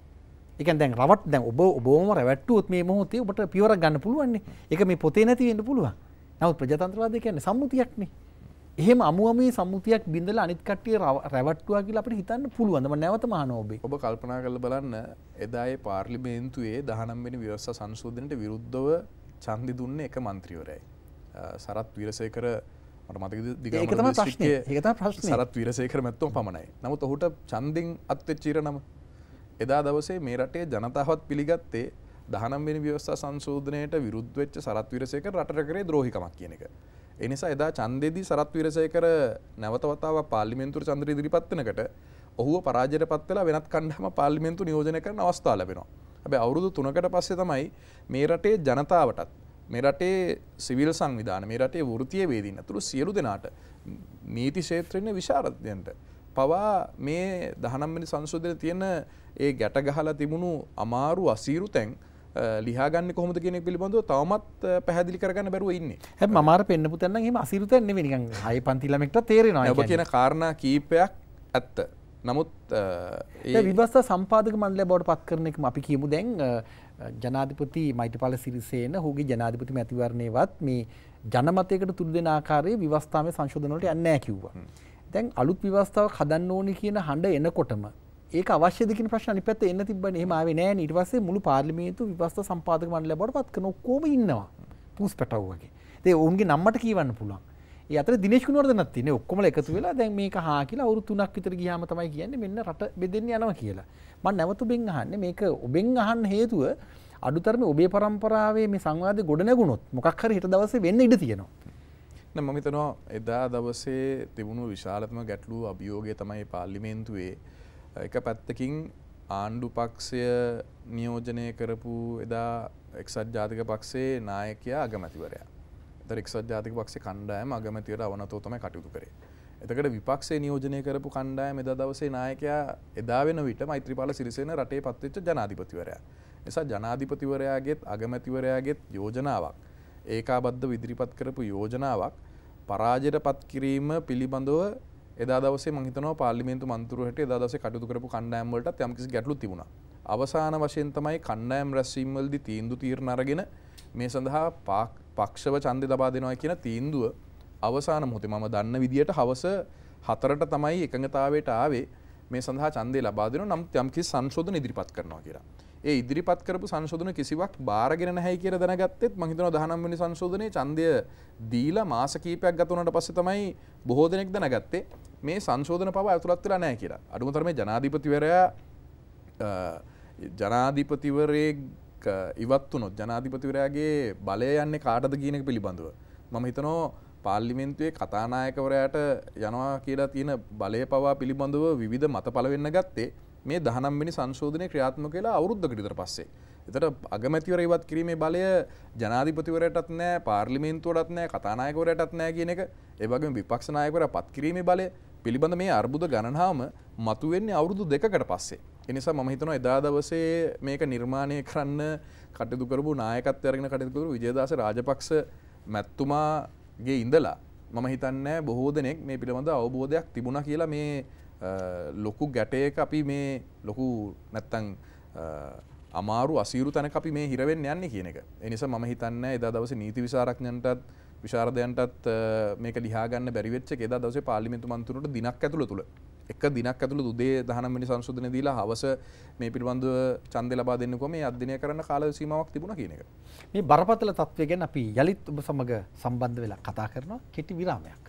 ඒ කියන්නේ දැන් රවට දැන් ඔබ ඔබවම රැවට්ටුවොත් මේ මොහොතේ ඔබට පියවරක් ගන්න පුළුවන් නේ. ඒක මේ පොතේ නැති වෙන්න පුළුවන්. නමුත් ප්‍රජාතන්ත්‍රවාදය කියන්නේ සම්මුතියක්නේ. එහෙම අමු අමේ සම්මුතියක් බින්දලා අනිත් කට්ටිය රැවට්ටුවා කියලා අපිට හිතන්න පුළුවන්. මම නැවත මහනවා ඔබේ. ඔබ කල්පනා කරලා බලන්න එදා ඒ පාර්ලිමේන්තුවේ දහනවය වෙනි ව්‍යවස්ථා සංශෝධනයට විරුද්ධව ඡන්දි දුන්නේ එක മന്ത്രിවරයයි. සරත් වීරසේකර මට මතකද දිගමන දිස්ත්‍රික්කයේ ඒක තමයි ප්‍රශ්නේ. සරත් වීරසේකර මැතිතුමා පමණයි. නමුත් ඔහුට ඡන්දෙන් අත් වෙච්ච ඉරණම එදා දවසේ මේ රටේ ජනතාවත් පිළිගත්තේ දහනම් වෙනි ව්‍යවස්ථා සංශෝධනයට විරුද්ධ වෙච්ච සරත් විරසේකර රටට කරේ ද්‍රෝහිකමක් කියන එක. ඒ නිසා එදා ඡන්දෙදී සරත් විරසේකර නැවත වතාවක් පාර්ලිමේන්තුවට ඡන්ද ඉදිරිපත් වෙනකොට ඔහුව පරාජයට පත් වෙලා වෙනත් කණ්ඩායමක් පාර්ලිමේන්තු නියෝජනය කරන අවස්ථාව ලැබෙනවා. හැබැයි අවුරුදු තුනකට පස්සේ තමයි මේ රටේ ජනතාවටත් මේ රටේ සිවිල් සංවිධාන මේ රටේ වෘත්තීය වේදීන් අතුරු සියලු දෙනාට නීති ක්ෂේත්‍රයේ විශාරදයන්ට පවා මේ දහනම් වෙනි සංශෝධනයේ තියෙන ඒ ගැට ගහලා තිබුණු අමාරු අසීරු තැන් ලියාගන්නේ කොහොමද කියන එක පිළිබඳව තවමත් පැහැදිලි කරගන්න බැරුව ඉන්නේ. හැබැයි මම අර පෙන්නපු තැන නම් එහෙම අසීරු තැන් නෙවෙයි නිකන් හය පන්ති ළමෙක්ට තේරෙනවා. ඔබ කියන කාරණා කීපයක් ඇත්ත. නමුත් ඒ විවස්ථා සම්පාදක මණ්ඩලය බවට පත් කරන එකම අපි කියමු දැන් ජනාධිපති මෛත්‍රීපාල සිරිසේන ඔහුගේ ජනාධිපති මැතිවරණයවත් මේ ජනමතයකට තුඩු දෙන ආකාරයේ විවස්ථාවේ සංශෝධන වලට යන්නේ නැහැ කිව්වා. දැන් අලුත් විවස්ථාවක් හදන්න ඕනි කියන හඬ එනකොටම ඒක අවශ්‍යද කියන ප්‍රශ්න අනිත් පැත්තේ එන්න තිබ්බනේ. එහෙම ආවේ නැහැ නේ. ඊට පස්සේ මුළු පාර්ලිමේන්තු විවස්ථා සම්පාදක මණ්ඩලය බවට පත් කරන ඔක්කොම ඉන්නවා. පූස් පැටවු වගේ. ඒ ඔවුන්ගේ නම්මට කියවන්න පුළුවන්. ඒ අතර දිනේෂ් කුණවර්ධනත් තියෙන්නේ ඔක්කොම එකතු වෙලා දැන් මේක හා කියලා අවුරුදු තුනක් විතර ගියාම තමයි කියන්නේ මෙන්න රට බෙදෙන්න යනවා කියලා. මම නැවත ඔබෙන් අහන්නේ මේක ඔබෙන් අහන්න හේතුව අඩුතරමේ ඔබේ પરම්පරාවේ මේ සංවාදේ ගොඩ නැගුණොත් මොකක් හරි හිට දවසේ වෙන්න ඉඩ තියෙනවා. නෑ මම හිතනවා එදා දවසේ තිබුණු විශාලතම ගැටලුව අභියෝගය තමයි පාර්ලිමේන්තුවේ එක පැත්තකින් ආණ්ඩු පක්ෂය නියෝජනය කරපු එදා එක්සත් ජාතික පක්ෂයේ නායකයා අගමැතිවරයා. ඒතර එක්සත් ජාතික පක්ෂේ කණ්ඩායම අගමැතිවරයා අවනතෝ තමයි කටයුතු කරේ. එතකොට විපක්ෂයේ නියෝජනය කරපු කණ්ඩායම එදා දවසේ නායකයා එදා වෙන විට මෛත්‍රීපාල සිරිසේන රටේ පත්වෙච්ච ජනාධිපතිවරයා. නිසා ජනාධිපතිවරයාගේත් අගමැතිවරයාගේත් යෝජනාවක් ඒකාබද්ධව ඉදිරිපත් කරපු යෝජනාවක් පරාජයට පත් කිරීම පිළිබඳව එදා දවසේ මම හිතනවා පාර්ලිමේන්තු මන්ත්‍රීවරු හැටියට එදා දවසේ කටයුතු කරපු කණ්ඩායම් වලටත් යම්කිසි ගැටලු තිබුණා. අවසාන වශයෙන් තමයි කණ්ඩායම් රැස්වීම් වලදී තීන්දුව තීරණ අරගෙන මේ සඳහා පක්ෂව ඡන්දය ලබා දෙනවා කියන තීන්දුව අවසාන මොහොතේ මම දන්න විදියට හවස හතරට තමයි එකඟතාවයට ආවේ මේ සඳහා ඡන්දය ලබා දෙනවා නම් යම්කිසි සංශෝධන ඉදිරිපත් කරනවා කියලා. ඒ ඉදිරිපත් කරපු සංශෝධන කිසිවක් බාරගෙන නැහැ කියලා දැනගත්තෙත් මම හිතනවා දහනම් වෙනි සංශෝධනයේ ඡන්දය දීලා මාස කිහිපයක් ගත වුණාට පස්සේ තමයි බොහෝ දෙනෙක් දැනගත්තේ මේ සංශෝධන පව ඇතුළත් වෙලා නැහැ කියලා. අඩුම තරමේ ජනාධිපතිවරයා ජනාධිපතිවරයෙක් ඉවත් වුණොත් ජනාධිපතිවරයාගේ බලය යන්නේ කාටද කියන එක පිළිබඳව මම හිතනවා පාර්ලිමේන්තුවේ කතානායකවරයාට යනවා කියලා තියෙන බලය පවා පිළිබඳව විවිධ මත පළ වෙන්න ගත්තේ මේ දහනම් වෙනි සංශෝධනය ක්‍රියාත්මක වෙලා අවුරුද්දකට විතර පස්සේ. ඒතර අගමැතිවරයා ඉවත් කිරීමේ බලය ජනාධිපතිවරයාටත් නැහැ, පාර්ලිමේන්තුවටත් නැහැ, කතානායකවරයාටත් නැහැ කියන එක, ඒ වගේම විපක්ෂ නායකවරයා පත් කිරීමේ බලය පිළිබඳ මේ අර්බුද ගණනාවම මතුවෙන්නේ අවුරුදු දෙකකට පස්සේ. ඒ නිසා මම හිතනවා එදා දවසේ මේක නිර්මාණය කරන්න කටයුතු කරපු නායකත්වය අරගෙන කටයුතු කරපු විජේදාස රාජපක්ෂ මැතිතුමාගේ ඉඳලා මම හිතන්නේ බොහෝ දෙනෙක් මේ පිළිබඳ අවබෝධයක් තිබුණා කියලා මේ ලොකු ගැටයක අපි මේ ලොකු නැත්තම් අමාරු අසීරු තැනක අපි මේ හිර වෙන්න යන්නේ කියන එක. ඒ නිසා මම හිතන්නේ එදා දවසේ නීති විසරඥයන්ටත් විශාරදයන්ටත් මේක ලියා ගන්න බැරි වෙච්ච එක එදා දවසේ පාර්ලිමේන්තු මන්ත්‍රීවරුන්ට දිනක් ඇතුළත තුල එක දිනක් ඇතුළත උදේ දහනම් වෙනි සංශෝධනය දීලා හවස මේ පිළිබඳව ඡන්දය ලබා දෙන්නකෝ මේ අධ්‍යයනය කරන්න කාල සීමාවක් තිබුණා කියන එක. මේ බරපතල තත්ත්වය ගැන අපි යලිත් ඔබ සමග සම්බන්ධ වෙලා කතා කරනවා කෙටි විරාමයක්.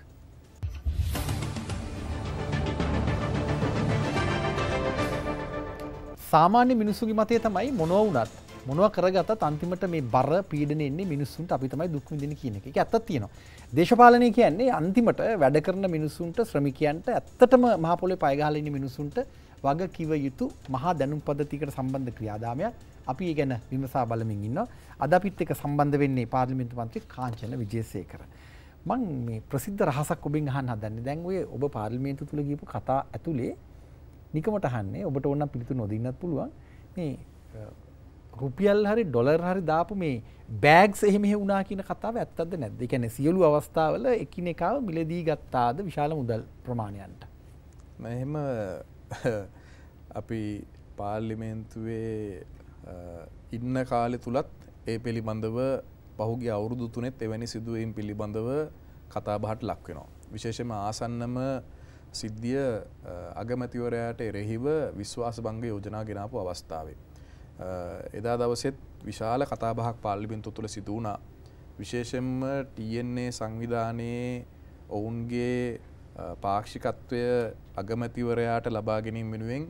සාමාන්‍ය මිනිස්සුගේ මතය තමයි මොනවා වුණත් මොනවා කරගත්තත් අන්තිමට මේ බර පීඩනේ එන්නේ මිනිස්සුන්ට අපි තමයි දුක් විඳින්නේ කියන එක. ඒක ඇත්තක් තියෙනවා. දේශපාලනය කියන්නේ අන්තිමට වැඩ කරන මිනිස්සුන්ට ශ්‍රමිකයන්ට ඇත්තටම මහ පොළේ පය ගහලා ඉන්න මිනිස්සුන්ට වග කිව යුතු මහා දැනුම් පද්ධතියකට සම්බන්ධ ක්‍රියාදාමයක්. අපි ඒ ගැන විමසා බලමින් ඉන්නවා. අද අපිත් එක්ක සම්බන්ධ වෙන්නේ පාර්ලිමේන්තු මන්ත්‍රී කාංචන විජේසේකර. මම මේ ප්‍රසිද්ධ රහසක් ඔබෙන් අහන්න හදන්නේ. දැන් ඔය ඔබ පාර්ලිමේන්තු තුල ගිහපු කතා ඇතුලේ නිකමට අහන්නේ ඔබට ඕන නම් පිළිතුරු නොදින්නත් පුළුවන්. මේ රුපියල් හරි ඩොලර් හරි දාපු මේ බෑග්ස් එහෙම එහෙ වුණා කියන කතාව ඇත්තද නැද්ද? ඒ කියන්නේ සියලු අවස්ථාවල එකිනෙකාව මිලදී ගත්තාද විශාල මුදල් ප්‍රමාණයන්ට? එහෙම අපි පාර්ලිමේන්තුවේ ඉන්න කාලෙ තුලත් ඒ පිළිබඳව පහුගිය අවුරුදු තුනෙත් එවැනි සිදුවීම් පිළිබඳව කතා බහට ලක් වෙනවා. විශේෂයෙන්ම ආසන්නම සිද්ධිය අගමැතිවරයාට එරෙහිව විශ්වාස භංග යෝජනා ගෙනාපු අවස්ථාවේ එදා දවසෙත් විශාල කතාබහක් පාර්ලිමේන්තුව තුළ සිදු වුණා. විශේෂයෙන්ම ටී එන් ඒ සංවිධානයේ ඔවුන්ගේ පාක්ෂිකත්වය අගමැතිවරයාට ලබා ගැනීම වෙනුවෙන්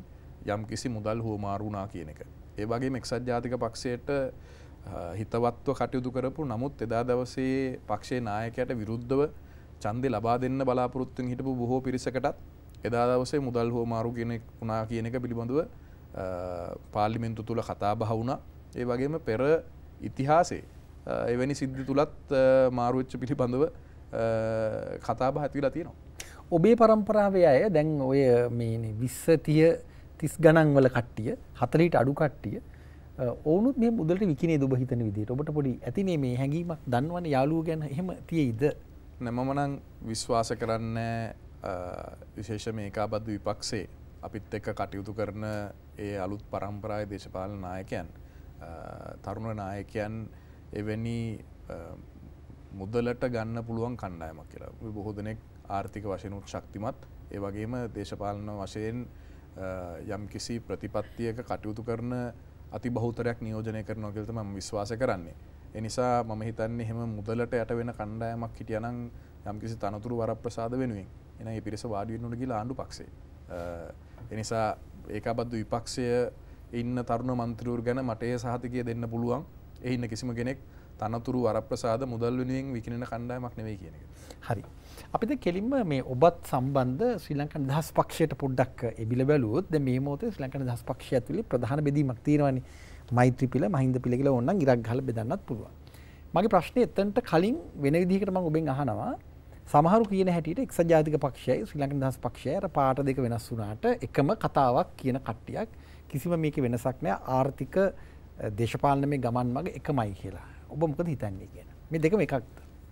යම් කිසි මුදල් හුවමාරු වුණා කියන එක. ඒ වගේම එක්සත් ජාතික පක්ෂයට හිතවත්ව කටයුතු කරපු නමුත් එදා දවසේ පක්ෂයේ නායකයට විරුද්ධව ඡන්දේ ලබා දෙන්න බලාපොරොත්තුෙන් හිටපු බොහෝ පිරිසකටත් එදා දවසේ මුදල් හුවමාරු කෙනෙක් වුණා කියන එක පිළිබඳව පාර්ලිමේන්තු තුල කතා බහ වුණා. ඒ වගේම පෙර ඉතිහාසයේ එවැනි සිද්ධි තුලත් මාරු වෙච්ච පිළිබඳව කතා බහ ඇති වෙලා තියෙනවා. ඔබේ පරම්පරාවේ අය දැන් ඔය මේ විස්ස තිය තිස් ගණන් වල කට්ටිය හතලියට අඩු කට්ටිය ඕනුත් මේ මුදලට විකිනේ ඔබ හිතන විදිහට ඔබට පොඩි ඇතිනේ මේ හැඟීමක් දන්නවනේ යාළුවෝ ගැන එහෙම තියෙයිද? නෑ මම නම් විශ්වාස කරන්නේ විශේෂ මේකාබද්ධ විපක්ෂේ අපිත් එක්ක කටයුතු කරන ඒ අලුත් පරම්පරාවේ දේශපාලන නායකයන් තරුණ නායකයන් එවැනි මුදලට ගන්න පුළුවන් කණ්ඩායමක් කියලා. බොහෝ දෙනෙක් ආර්ථික වශයෙන් උත් ශක්තිමත් ඒ වගේම දේශපාලන වශයෙන් යම් කිසි ප්‍රතිපත්තියක කටයුතු කරන අති බහුතරයක් නියෝජනය කරනවා කියලා තමයි මම විශ්වාස කරන්නේ. ඒ නිසා මම හිතන්නේ එහෙම මුදලට යට වෙන කණ්ඩායමක් හිටියානම් යම් කිසි තනතුරු වරප්‍රසාද වෙනුවෙන් එහෙනම් මේ පිරිස වාඩි වෙන්න ඕන කියලා ආණ්ඩු පක්ෂේ. ඒ නිසා ඒකාබද්ධ විපක්ෂය ඉන්න තරුණ මන්ත්‍රීවරු ගැන මට ඒ සහතිකය දෙන්න පුළුවන්. ඒ ඉන්න කිසිම කෙනෙක් තනතුරු වරප්‍රසාද මුදල් වෙනුවෙන් විකිනෙන කණ්ඩායමක් නෙවෙයි කියන එක. හරි. අපිට කෙලින්ම මේ ඔබත් සම්බන්ධ ශ්‍රී ලංකා නිදහස් පක්ෂයට පොඩ්ඩක් එබිල බැලුවොත් දැන් මේ මොහොතේ ශ්‍රී ලංකා නිදහස් පක්ෂය ඇතුලේ ප්‍රධාන බෙදීමක් තියෙනවානේ. මෛත්‍රී පිළ මහින්ද පිළ කියලා ඕනනම් ඉරක් ගහලා බෙදන්නත් පුළුවන්. මගේ ප්‍රශ්නේ එතනට කලින් වෙන විදිහකට මම ඔබෙන් අහනවා. සමහරු කියන හැටියට එක්සත් ජාතික පක්ෂයයි ශ්‍රී ලංකා නිදහස් පක්ෂයයි අර පාට දෙක වෙනස් වුණාට එකම කතාවක් කියන කට්ටියක් කිසිම මේකේ වෙනසක් නැහැ. ආර්ථික දේශපාලන මේ ගමන් මග එකමයි කියලා. ඔබ මොකද හිතන්නේ කියන? මේ දෙකම එකක්ද?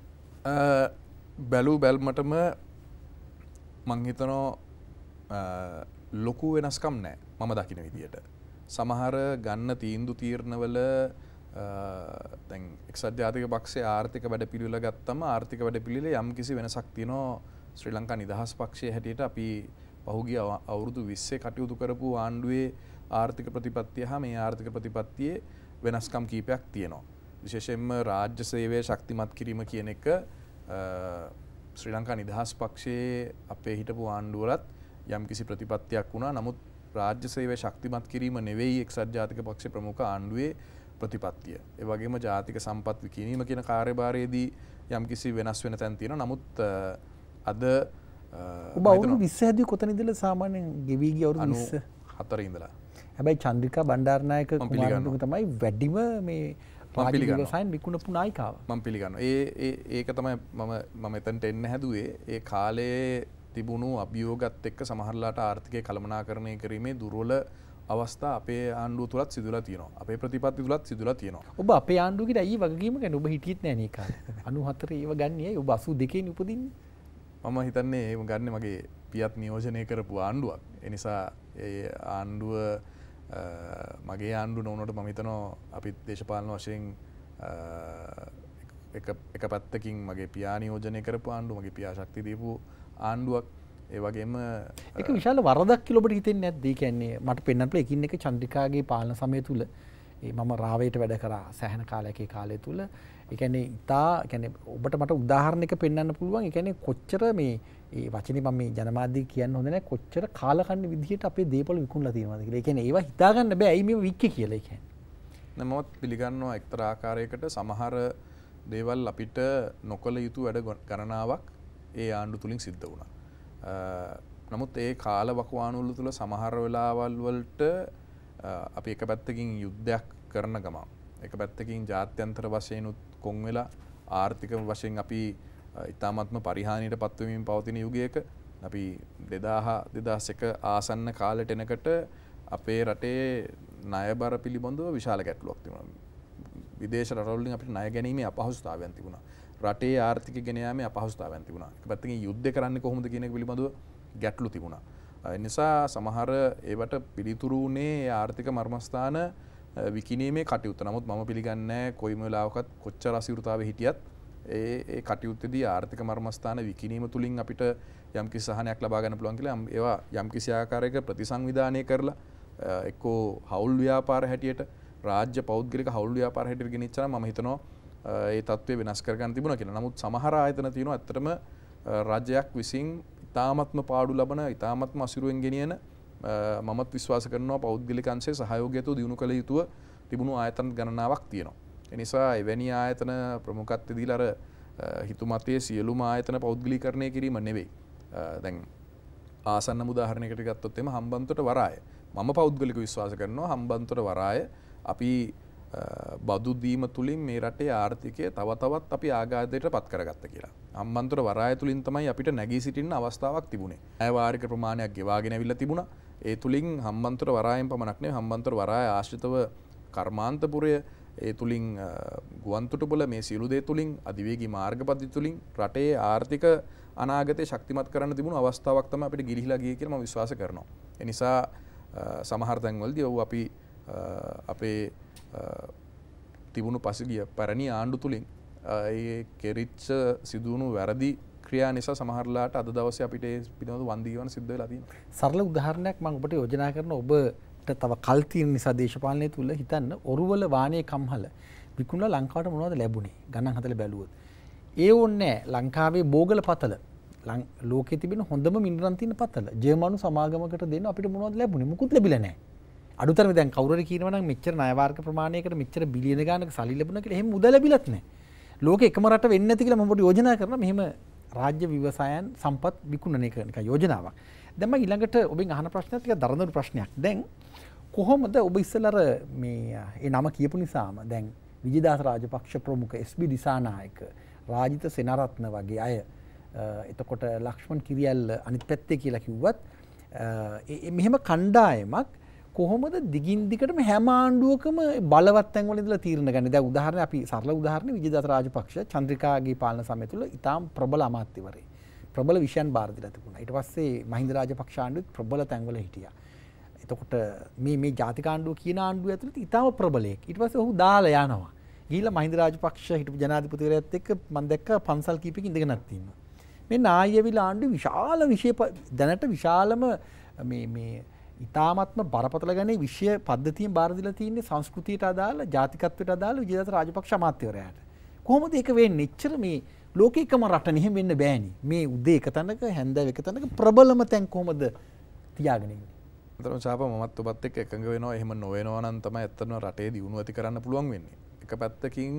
බැලූ බැල්මටම මං හිතනවා ලොකු වෙනස්කම් නැහැ මම දකින විදියට. සමහර ගන්න තීන්දුව තීරණවල දැන් එක්සත් ජාතික පක්ෂයේ ආර්ථික වැඩපිළිවෙල ගත්තම ආර්ථික වැඩපිළිවෙලේ යම් කිසි වෙනසක් තියෙනවා ශ්‍රී ලංකා නිදහස් පක්ෂයේ හැටියට අපි පහුගිය අවුරුදු විස්සේ කටයුතු කරපු ආණ්ඩුවේ ආර්ථික ප්‍රතිපත්තිය හා මේ ආර්ථික ප්‍රතිපත්තියේ වෙනස්කම් කීපයක් තියෙනවා. විශේෂයෙන්ම රාජ්‍ය සේවය ශක්තිමත් කිරීම කියන එක ශ්‍රී ලංකා නිදහස් පක්ෂයේ අපේ හිටපු ආණ්ඩුවලත් යම් කිසි ප්‍රතිපත්තියක් වුණා. නමුත් රාජ්‍ය සේවය ශක්තිමත් කිරීම නෙවෙයි එක්සත් ජාතික පක්ෂයේ ප්‍රමුඛ ආණ්ඩුවේ ප්‍රතිපත්තිය. ඒ වගේම ජාතික සම්පත් විකිණීම කියන කාර්යභාරයේදී යම් කිසි වෙනස් වෙන තැන් තියෙනවා. නමුත් අද ඔබ අවුරුදු විස්ස හැදුවේ කොතන ඉඳලා සාමාන්‍යයෙන් ගෙවි ගිය අවුරුදු විස්ස හතර ඉඳලා. හැබැයි චන්ද්‍රිකා බණ්ඩාරනායක කුමාරතුංග තමයි වැඩිම මේ රාජ්‍ය සයින් විකුණපු නායිකාව. මම පිළිගන්නවා. ඒ ඒ ඒක තමයි මම මම එතනට එන්න හැදුවේ. ඒ කාලේ තිබුණු අභියෝගات එක්ක සමහරලාට ආර්ථිකය කළමනාකරණය කිරීමේ දුර්වල අවස්ථා අපේ ආණ්ඩුව තුලත් සිදුලා තියෙනවා. අපේ ප්‍රතිපත්ති තුලත් සිදුලා තියෙනවා. ඔබ අපේ ආණ්ඩුවකට අයියේ වගකීම ගැන ඔබ හිටියෙත් නෑ නේ කාලේ. අනූහතර ඒව ගන්නේ ඇයි? ඔබ අසූ දෙකේ නේ උපදින්නේ. මම හිතන්නේ ඒව ගන්න මගේ පියත් නියෝජනය කරපු ආණ්ඩුවක්. ඒ නිසා ඒ ආණ්ඩුව මගේ ආණ්ඩුව නොවුනට මම හිතනවා අපිත් දේශපාලන වශයෙන් එක එක පැත්තකින් මගේ පියා නියෝජනය කරපු ආණ්ඩුව, මගේ පියා ශක්තිය දීපු ආණ්ඩුවක්. ඒ වගේම ඒක විශාල වරදක් කියලා ඔබට හිතෙන්නේ නැද්ද? ඒ කියන්නේ මට පෙන්වන්න පුළුවන් එකින් එක චන්ද්‍රිකාගේ පාලන සමය තුල ඒ මම රාවේට වැඩ කරා සෑහෙන කාලයක ඒ කාලය තුල. ඒ කියන්නේ ඉතා කියන්නේ ඔබට මට උදාහරණයක පෙන්වන්න පුළුවන්. ඒ කියන්නේ කොච්චර මේ ඒ වචනේ මම මේ ජනමාධ්‍ය කියන්න හොඳ නැහැ. කොච්චර කාලකන්ණි විදිහට අපේ දේපල විකුණලා තියෙනවද කියලා. ඒ කියන්නේ ඒවා හිතා ගන්න බෑ. ඇයි මේව වික්කේ කියලා ඒ කියන්නේ. නෑ මමත් පිළිගන්නවා එක්තරා ආකාරයකට සමහර දේවල් අපිට නොකළ යුතු වැඩ ගණනාවක් ඒ ආණ්ඩු තුලින් සිද්ධ වුණා. නමුත් ඒ කාල වකවානුවල තුල සමහර වෙලාවල් වලට අපි එක පැත්තකින් යුද්ධයක් කරන ගමන් එක පැත්තකින් ජාත්‍යන්තර වශයෙන් උත් කොන් වෙලා ආර්ථික වශයෙන් අපි ඉතාමත්ම පරිහානියට පත්වමින් පවතින යුගයක අපි දෙදාහ දෙදහස් එක ආසන්න කාලෙට එනකට අපේ රටේ ණයබර පිළිබඳව විශාල ගැටලුවක් තිබුණා. විදේශ රටවලින් අපිට ණය ගැනීමේ අපහසුතාවයන් තිබුණා. රටේ ආර්ථිකය ගෙන යාමේ අපහසුතාවයන් තිබුණා. එක පැත්තකින් යුද්ධ කරන්නේ කොහොමද කියන එක පිළිබඳව ගැටලු තිබුණා. ඒ නිසා සමහර ඒවට පිළිතුරු වුණේ ආර්ථික මර්මස්ථාන විකිණීමේ කටයුත්ත. නමුත් මම පිළිගන්නේ කොයිම වෙලාවකත් කොච්චර අසීරුතාවයේ හිටියත් ඒ ඒ කටයුත්තේදී ආර්ථික මර්මස්ථාන විකිණීම තුලින් අපිට යම්කිසි සහනයක් ලබා ගන්න පුළුවන් කියලා ඒවා යම්කිසි ආකාරයක ප්‍රතිසංවිධානය කරලා එක්කෝ හවුල් ව්‍යාපාර හැටියට රාජ්‍ය පෞද්ගලික හවුල් ව්‍යාපාර හැටියට ගෙනිච්චා මම හිතනවා ඒ තත්ත්වය වෙනස් කර ගන්න තිබුණා කියලා. නමුත් සමහර ආයතන තියෙනවා ඇත්තටම රාජ්‍යයක් විසින් ඉතාමත්ම පාඩු ලබන ඉතාමත්ම අසිරුවෙන් ගෙනියන මමත් විශ්වාස කරනවා පෞද්ගලික අංශයේ සහයෝගය තු දිනු කළ යුතුව තිබුණු ආයතන ගණනාවක් තියෙනවා. ඒ නිසා එවැනි ආයතන ප්‍රමුඛත්වය දීලා අර හිතුමතයේ සියලුම ආයතන පෞද්ගලීකරණය කිරීම නෙවෙයි. දැන් ආසන්න උදාහරණයකට ගත්තොත් එම හම්බන්තොට වරාය. මම පෞද්ගලික විශ්වාස කරනවා හම්බන්තොට වරාය අපි බදු දීම තුලින් මේ රටේ ආර්ථිකය තව තවත් අපි ආඝාතයට පත් කරගත්ත කියලා. හම්බන්තොට වරාය තුලින් තමයි අපිට නැගී සිටින්න අවස්ථාවක් තිබුණේ. අය වාරික ප්‍රමාණයක් ගෙවාගෙන ඇවිල්ලා තිබුණා. ඒ තුලින් හම්බන්තොට වරායෙන් පමණක් නෙවෙයි හම්බන්තොට වරාය ආශ්‍රිතව කර්මාන්තපුරය ඒ තුලින් ගුවන්තොටුපොළ මේ සියලු දේ තුලින් අධිවේගී මාර්ගපද්ධති තුලින් රටේ ආර්ථික අනාගතය ශක්තිමත් කරන්න තිබුණු අවස්ථාවක් තමයි අපිට ගිලිහිලා ගියේ කියලා මම විශ්වාස කරනවා. ඒ නිසා සමහර තැන්වලදී ඔව් අපි අපේ තිබුණු පසුගිය පැරණි ආණ්ඩු තුලින් ඒ කෙරිච්ච සිදුවුණු වැරදි ක්‍රියා නිසා සමහරලාට අද දවසේ අපිට ඒ පිළිබඳව වන්දි ගෙවන්න සිද්ධ වෙලා තියෙනවා. සරල උදාහරණයක් මම ඔබට යෝජනා කරන ඔබට තව කල් තියෙන නිසා දේශපාලනය තුල හිතන්න ඔරුවල වාණේ කම්හල විකුණලා ලංකාවට මොනවද ලැබුණේ ගණන් හදලා බැලුවොත්. ඒ ඕනේ ලංකාවේ බෝගල පතල ලෝකයේ තිබෙන හොඳම මිනරම් තියෙන පතල ජර්මනු සමාගමකට දෙන්න අපිට මොනවද ලැබුණේ මුකුත් ලැබිලා නැහැ. අඩුතරමේ දැන් කවුරු හරි කියනවා නම් මෙච්චර ණය වාර්ක ප්‍රමාණයකට මෙච්චර බිලියන ගානක සල්ලි ලැබුණා කියලා එහෙම මුදල් ලැබිලත් නැහැ. ලෝකෙ එකම රට වෙන්නේ නැති කියලා මම ඔබට යෝජනා කරනවා මෙහෙම රාජ්‍ය ව්‍යවසායන් සම්පත් විකුණන එක නිකන් යෝජනාවක්. දැන් මම ඊළඟට ඔබෙන් අහන ප්‍රශ්නයක් ටික දරදඬු ප්‍රශ්නයක්. දැන් කොහොමද ඔබ ඉස්සෙල්ලා අර මේ ඒ නම කියපු නිසාම දැන් විජේදාස රාජපක්ෂ ප්‍රමුඛ එස් බි දිසානායක රාජිත සේනාරත්න වගේ අය එතකොට ලක්ෂ්මන් කිරියල් අනිත් පැත්තේ කියලා කිව්වත් මෙහෙම කණ්ඩායමක් කොහොමද දිගින් දිගටම හැම ආණ්ඩුවකම බලවත් තැන් වල ඉඳලා තීරණ ගන්න. දැන් උදාහරණ අපි සරල උදාහරණ විජේදාස රාජපක්ෂ චන්ද්‍රිකාගේ පාලන සමය තුල ඉතාම ප්‍රබල අමාත්‍යවරේ. ප්‍රබල විෂයන් බාර දීලා තිබුණා. ඊට පස්සේ මහින්ද රාජපක්ෂ ආණ්ඩුවෙත් ප්‍රබල තැන් වල හිටියා. එතකොට මේ මේ ජාතික ආණ්ඩුව කියන ආණ්ඩුව ඇතුළත ඉතාම ප්‍රබලයෙක්. ඊට පස්සේ ඔහු දාලා යනවා. ගිහිල්ලා මහින්ද රාජපක්ෂ හිටපු ජනාධිපතිවරයාත් එක්ක මම දැක්ක පන්සල් කීපයක ඉඳගෙනත් ඉන්නවා. මේ නායවිලා ආණ්ඩුවේ විශාල විෂය දැනට විශාලම මේ මේ ඉතාමත්ම බරපතල ගන්නේ විෂය පද්ධතියෙන් බාර දීලා තියෙන්නේ සංස්කෘතියට අදාළ ජාතිකත්වයට අදාළ විජේදාස රාජපක්ෂ අමාත්‍යවරයාට. කොහොමද ඒක වෙන්නේ? එච්චර මේ ලෝකේ එකම රට නෙහෙම වෙන්න බෑනේ. මේ උදේ එක තැනක හැන්දෑව එක තැනක ප්‍රබලම තැන් කොහොමද තියාගෙන ඉන්නේ? අතරම චාප මමත් ඔබත් එක්ක එකඟ වෙනවා. එහෙම නොවෙනවා නම් තමයි ඇත්තටම රටේ දියුණුව ඇති කරන්න පුළුවන් වෙන්නේ. එක පැත්තකින්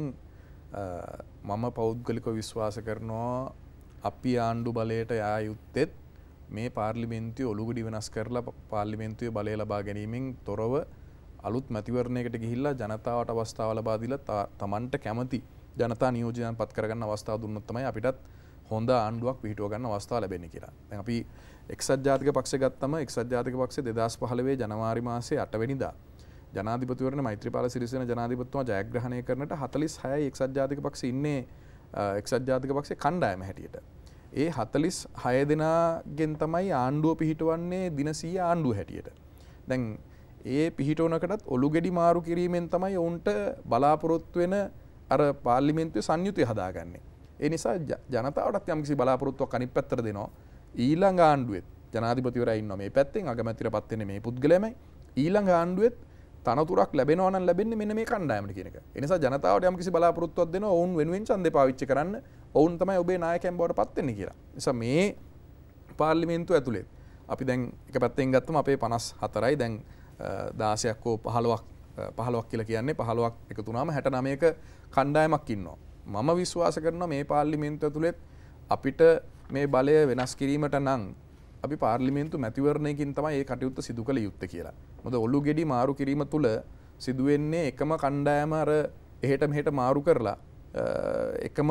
මම පෞද්ගලිකව විශ්වාස කරනවා අපි ආණ්ඩු බලයට යා යුත්තේත් මේ පාර්ලිමේන්තුවේ ඔලුගඩි වෙනස් කරලා පාර්ලිමේන්තුවේ බලය ලබා ගැනීමෙන් තොරව අලුත් මැතිවරණයකට ගිහිල්ලා ජනතාවට අවස්ථාව ලබා දීලා තමන්ට කැමති ජනතා නියෝජනයන් පත් කරගන්න අවස්ථාව දුන්නොත් තමයි අපිටත් හොඳ ආණ්ඩුවක් පිහිටුව ගන්න අවස්ථාව ලැබෙන්නේ කියලා. දැන් අපි එක්සත් ජාතික පක්ෂය ගත්තම එක්සත් ජාතික පක්ෂය දෙදාස් පහළොව ජනවාරි මාසයේ අට වෙනිදා ජනාධිපතිවරණ මෛත්‍රීපාල සිරිසේන ජනාධිපතිතුමා ජයග්‍රහණය කරනට හතළිස් හයයි එක්සත් ජාතික පක්ෂය ඉන්නේ එක්සත් ජාතික පක්ෂයේ කණ්ඩායම හැටියට. ඒ හතළිස් හය දෙනාගෙන් තමයි ආණ්ඩුව පිහිටවන්නේ දින සීය ආණ්ඩුව හැටියට. දැන් ඒ පිහිටවනකටත් ඔලුගෙඩි මාරු කිරීමෙන් තමයි ඔවුන්ට බලාපොරොත්තු වෙන අර පාර්ලිමේන්තුවේ සංයුතිය හදාගන්නේ. ඒ නිසා ජනතාවටත් යම්කිසි බලාපොරොත්තුවක් අනිත් පැත්තට දෙනවා. ඊළඟ ආණ්ඩුවෙත් ජනාධිපතිවරයා ඉන්නවා මේ පැත්තෙන් අගමැතිවරයාපත් වෙන්නේ මේ පුද්ගලයාමයි. ඊළඟ ආණ්ඩුවෙත් තනතුරක් ලැබෙනවා නම් ලැබෙන්නේ මෙන්න මේ කණ්ඩායමට කියන එක. ඒ නිසා ජනතාවට යම්කිසි බලාපොරොත්තුවක් දෙනවා ඔවුන් වෙනුවෙන් ඡන්දේ පාවිච්චි කරන්න. ඔවුන් තමයි ඔබේ නායකයන් බවට පත් වෙන්නේ කියලා. නිසා මේ පාර්ලිමේන්තුව ඇතුලේ අපි දැන් එක පැත්තෙන් ගත්තම අපේ පනස් හතරයි දැන් දාසයක් හෝ පහළොවක් පහළොවක් කියලා කියන්නේ පහළොවක් එකතු වුණාම හැට නවයක කණ්ඩායමක් ඉන්නවා. මම විශ්වාස කරනවා මේ පාර්ලිමේන්තුව ඇතුලේ අපිට මේ බලය වෙනස් කිරීමට නම් අපි පාර්ලිමේන්තු මැතිවරණයකින් තමයි මේ කටයුත්ත සිදු කළ යුත්තේ කියලා. මොකද ඔලු ගෙඩි මාරු කිරීම තුළ සිදුවෙන්නේ එකම කණ්ඩායම අර එහෙට මෙහෙට මාරු කරලා එකම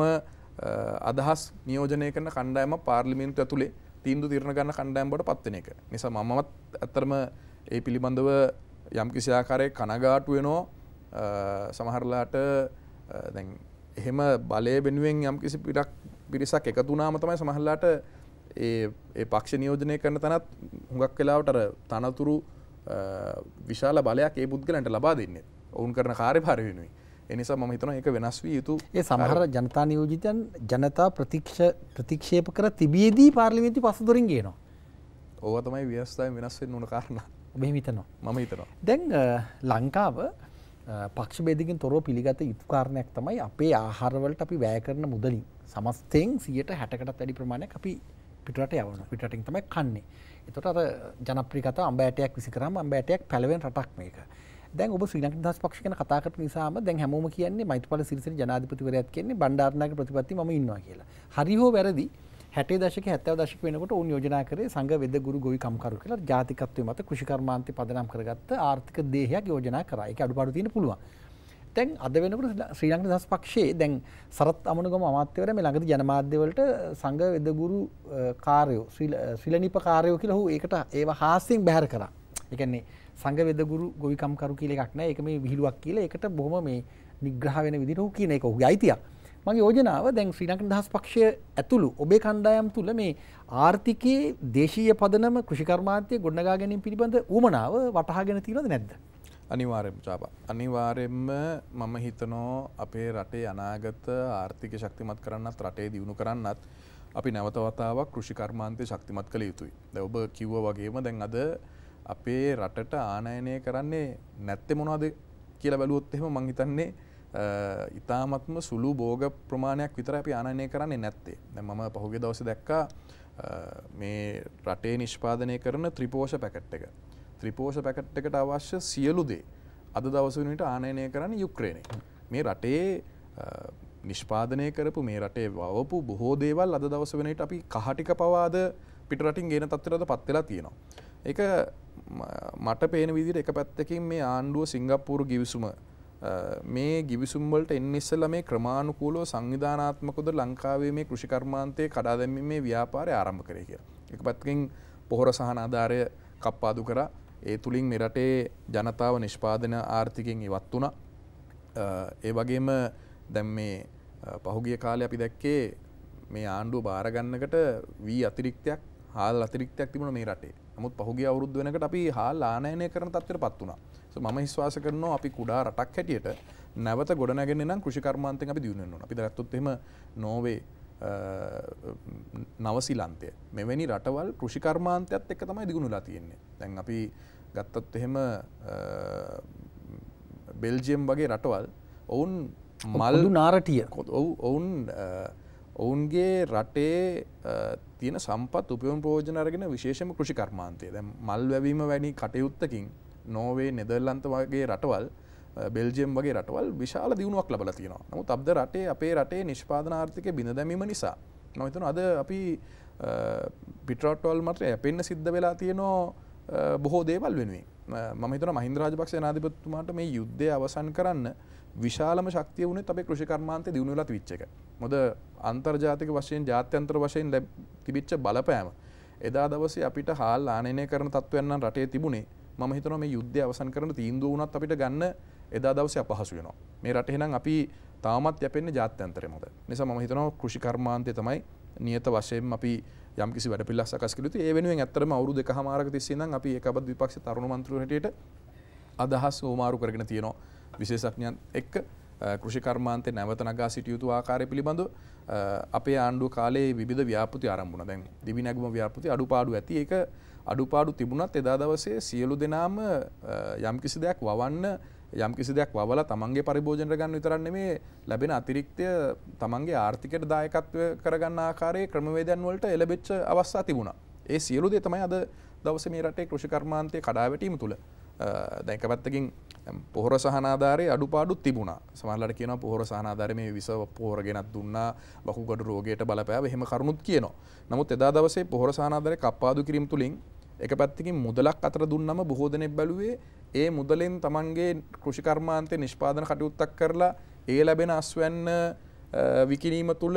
අදහස් නියෝජනය කරන කණ්ඩායම පාර්ලිමේන්තුව ඇතුලේ තීන්දුව తీරන ගන්න කණ්ඩායම් බවට පත් වෙන එක. නිසා මමවත් ඇත්තටම ඒ පිළිබඳව යම්කිසි ආකාරයක කනගාටු වෙනවා. සමහරලාට දැන් එහෙම බලය වෙනුවෙන් යම්කිසි පිරිසක් එකතු වුණාම තමයි සමහරලාට ඒ ඒ පක්ෂ නියෝජනය කරන තැනත් හුඟක් වෙලාවට අර තනතුරු විශාල බලයක් ඒ පුද්ගලයන්ට ලබා දෙන්නේ. ඔවුන් කරන කාර්යභාරය වෙනුවෙන්. ඒ නිසා මම හිතනවා ඒක වෙනස් විය යුතු. ඒ සමහර ජනතා නියෝජිතයන් ජනතා ප්‍රතික්ෂ ප්‍රතික්ෂේප කර තිබියදී පාර්ලිමේන්තුව පසුතොරින් ගේනවා. ඕවා තමයි ව්‍යවස්ථාවෙන් වෙනස් වෙන්න ඕන කාරණා. ඔබ එහෙම හිතනවා? මම හිතනවා. දැන් ලංකාව පක්ෂ බේදකින් තොරව පිළිගත යුතු කාරණයක් තමයි අපේ ආහාරවලට අපි වැය කරන මුදලින් සමස්තයෙන් සියයට හැටකටත් වැඩි ප්‍රමාණයක් අපි පිටරට යවනවා. පිටරටින් තමයි කන්නේ. එතකොට අර ජනප්‍රිය කතාව අඹ ඇටයක් විසි කරාම අඹ ඇටයක් පැලවෙන රටක් මේක. දැන් ඔබ ශ්‍රී ලංකා නිදහස් පක්ෂ ගැන කතා කරපු නිසාම දැන් හැමෝම කියන්නේ මෛත්‍රීපාල සිරිසේන ජනාධිපතිවරයාත් කියන්නේ බණ්ඩාරනායක ප්‍රතිපත්තිය මම ඉන්නවා කියලා. හරි හෝ වැරදි හැටේ දශකයේ හැත්තෑ දශක වෙනකොට ඔවුන් යෝජනා කරේ සංඝ වෙද ගුරු ගොවි කම්කරු කියලා ජාතිකත්වයේ මත කෘෂි කර්මාන්තය පදනම් කරගත්ත ආර්ථික දේහයක් යෝජනා කරා. ඒක අඩුපාඩු තියෙන පුළුවන්. දැන් අද වෙනකොට ශ්‍රී ලංකා නිදහස් පක්ෂයේ දැන් සරත් අමනුගම අමාත්‍යවරයා මේ ළඟදී ජනමාධ්‍ය වලට සංඝ වෙද ගුරු කාර්යෝ ශ්‍රීලනිප කාර්යෝ කියලා හු ඒකට ඒවා හාස්‍යයෙන් බැහැර කරා. ඒ කියන්නේ සංඝ වෙද ගුරු ගොවි කම්කරු කියලා එකක් නැහැ. ඒක මේ විහිළුවක් කියලා ඒකට බොහොම මේ නිග්‍රහ වෙන විදිහට ඔහු කියන එක ඔහුගේ අයිතියක්. මගේ යෝජනාව දැන් ශ්‍රී ලංකා නිදහස් පක්ෂය ඇතුළු ඔබේ කණ්ඩායම් තුල මේ ආර්ථිකයේ දේශීය පදනම කෘෂි කර්මාන්තයේ ගොඩනගා ගැනීම පිළිබඳ උවමනාව වටහාගෙන තියෙනවද නැද්ද? අනිවාර්යයෙන්ම චාපා. අනිවාර්යයෙන්ම මම හිතනවා අපේ රටේ අනාගත ආර්ථිකය ශක්තිමත් කරන්නත් රටේ දියුණු කරන්නත් අපි නැවත වතාවක් කෘෂි කර්මාන්තය ශක්තිමත් කළ යුතුයි. දැන් ඔබ කිව්වා වගේම දැන් අද අපේ රටට ආනයනය කරන්නේ නැත්තේ මොනවද කියලා බැලුවොත් එහෙම මම හිතන්නේ ඉතාමත්ම සුළු භෝග ප්‍රමාණයක් විතර අපි ආනයනය කරන්නේ නැත්තේ. දැන් මම පහුගිය දවසේ දැක්කා මේ රටේ නිෂ්පාදනය කරන ත්‍රිපෝෂ පැකට් එක. ත්‍රිපෝෂ පැකට් එකට අවශ්‍ය සියලු දේ අද දවස් වෙනුවට ආනයනය කරන්නේ යුක්‍රේනයේ. මේ රටේ නිෂ්පාදනය කරපු මේ රටේ වවපු බොහෝ දේවල් අද දවස් වෙනුවට අපි කහ ටික පවාද පිට රටින් ගේන තත්ත්වයකට පත් වෙලා තියෙනවා. ඒක මට පේන විදිහට එක පැත්තකින් මේ ආණ්ඩුව සිංගප්පූරු ගිවිසුම මේ ගිවිසුම් වලට එන්න ඉස්සෙල්ලා මේ ක්‍රමානුකූලව සංවිධානාත්මකව ලංකාවේ මේ කෘෂි කර්මාන්තයේ කඩා දැමීමේ ව්‍යාපාරය ආරම්භ කරේ කියලා. එක පැත්තකින් පොහොර සහන ආධාරය කප්පාදු කරා. ඒ තුලින් මේ රටේ ජනතාව නිෂ්පාදන ආර්ථිකයෙන් ඉවත් වුණා. ඒ වගේම දැන් මේ පහුගිය කාලේ අපි දැක්කේ මේ ආණ්ඩුව බාර ගන්නකට වී අතිරික්තයක් හාල් අතිරික්තයක් තිබුණා මේ රටේ. නමුත් පහුගිය අවුරුදු වෙනකට අපි හාල් ආනයනය කරන තත්ත්වයටපත් වුණා. මම විශ්වාස කරනවා අපි කුඩා රටක් හැටියට නැවත ගොඩනැගෙන්නේ නම් කෘෂි කර්මාන්තයෙන් අපි දියුණු වෙන්න ඕන. අපි දැක්කොත් එහෙම නෝර්වේ නවසීලන්තය මෙවැනි රටවල් කෘෂි කර්මාන්තයත් එක්ක තමයි දියුණු වෙලා තියෙන්නේ. දැන් අපි ගත්තොත් එහෙම බෙල්ජියම් වගේ රටවල් ඔවුන් මල් නාරටිය ඔවුන් ඔවුන්ගේ රටේ තියෙන සම්පත් උපයෝග ප්‍රයෝජන අරගෙන විශේෂම කෘෂි කර්මාන්තය දැන් මල් වැවීම වැනි කටයුත්තකින් නෝර්වේ නෙදර්ලන්ත වගේ රටවල් බෙල්ජියම් වගේ රටවල් විශාල දියුණුවක් ලබලා තියෙනවා. නමුත් අපද රටේ අපේ රටේ නිෂ්පාදන ආර්ථිකය බිඳ දැමීම නිසා මම හිතනවා අද අපි පිටරටවල් මත යැපෙන්න සිද්ධ වෙලා තියෙනවා බොහෝ දේවල් වෙනුවෙන්. මම හිතනවා මහින්ද රාජපක්ෂ ජනාධිපතිතුමාට මේ යුද්ධය අවසන් කරන්න විශාලම ශක්තිය වුණේ අපේ කෘෂි කර්මාන්තය දියුණු වෙලා තිබිච්ච එක. මොකද අන්තර්ජාතික වශයෙන් ජාත්‍යන්තර වශයෙන් තිබිච්ච බලපෑම එදා දවසේ අපිට හාල් ආනයනය කරන තත්ත්වයන් නම් රටේ තිබුණේ. මම හිතනවා මේ යුද්ධය අවසන් කරන තීන්දුව වුණත් අපිට ගන්න එදා දවසේ අපහසු වෙනවා. මේ රටේ නම් අපි තාමත් යැපෙන්නේ ජාත්‍යන්තරේ මොකද. නිසා මම හිතනවා කෘෂි කර්මාන්තය තමයි නියත වශයෙන්ම අපි යම්කිසි වැඩ පිළිවෙලක් සකස් කළ යුතුයි. ඒ වෙනුවෙන් ඇත්තටම අවුරුදු දෙකමාරක තිස්සේ ඉඳන් අපි ඒකබද්ධ විපක්ෂ තරුණ මන්ත්‍රීවරු හැටියට අදහස් ඕමාරු කරගෙන තියෙනවා. විශේෂඥයන් එක්ක කෘෂි කර්මාන්තේ නැවත නගා සිටිය යුතු ආකාරය පිළිබඳව අපේ ආණ්ඩුව කාලේ විවිධ ව්‍යාපෘති ආරම්භ වුණා. දැන් දිවි නැගුම ව්‍යාපෘති අඩුපාඩු ඇති. ඒක අඩුපාඩු තිබුණත් එදා දවසේ සියලු දෙනාම යම්කිසි දෙයක් වවන්න යම්කිසි දෙයක් වවලා තමන්ගේ පරිභෝජනයට ගන්න විතරක් නෙමෙයි ලැබෙන අතිරික්තය තමන්ගේ ආර්ථිකයට දායකත්වය කරගන්න ආකාරයේ ක්‍රමවේදයන් වලට එළඹෙච්ච අවස්ථා තිබුණා. ඒ සියලු දේ තමයි අද දවසේ මේ රටේ කෘෂි කර්මාන්තයේ කඩාවැටීම තුල දැන් එක පැත්තකින් පොහොර සහන ආධාරයේ අඩුපාඩු තිබුණා. සමහරවිට කියනවා පොහොර සහන ආධාරයේ මේ විස පොහොර ගෙනත් දුන්නා වකුගඩු රෝගයට බලපෑව එහෙම කරුණුත් කියනවා. නමුත් එදා දවසේ පොහොර සහන ආධාරයේ කප්පාදු කිරීම තුලින් එක පැත්තකින් මුදලක් අතර දුන්නම බොහෝ දෙනෙක් බැලුවේ ඒ මුදලෙන් තමන්ගේ කෘෂි කර්මාන්තයේ නිෂ්පාදන කටයුත්තක් කරලා ඒ ලැබෙන අස්වැන්න විකිණීම තුල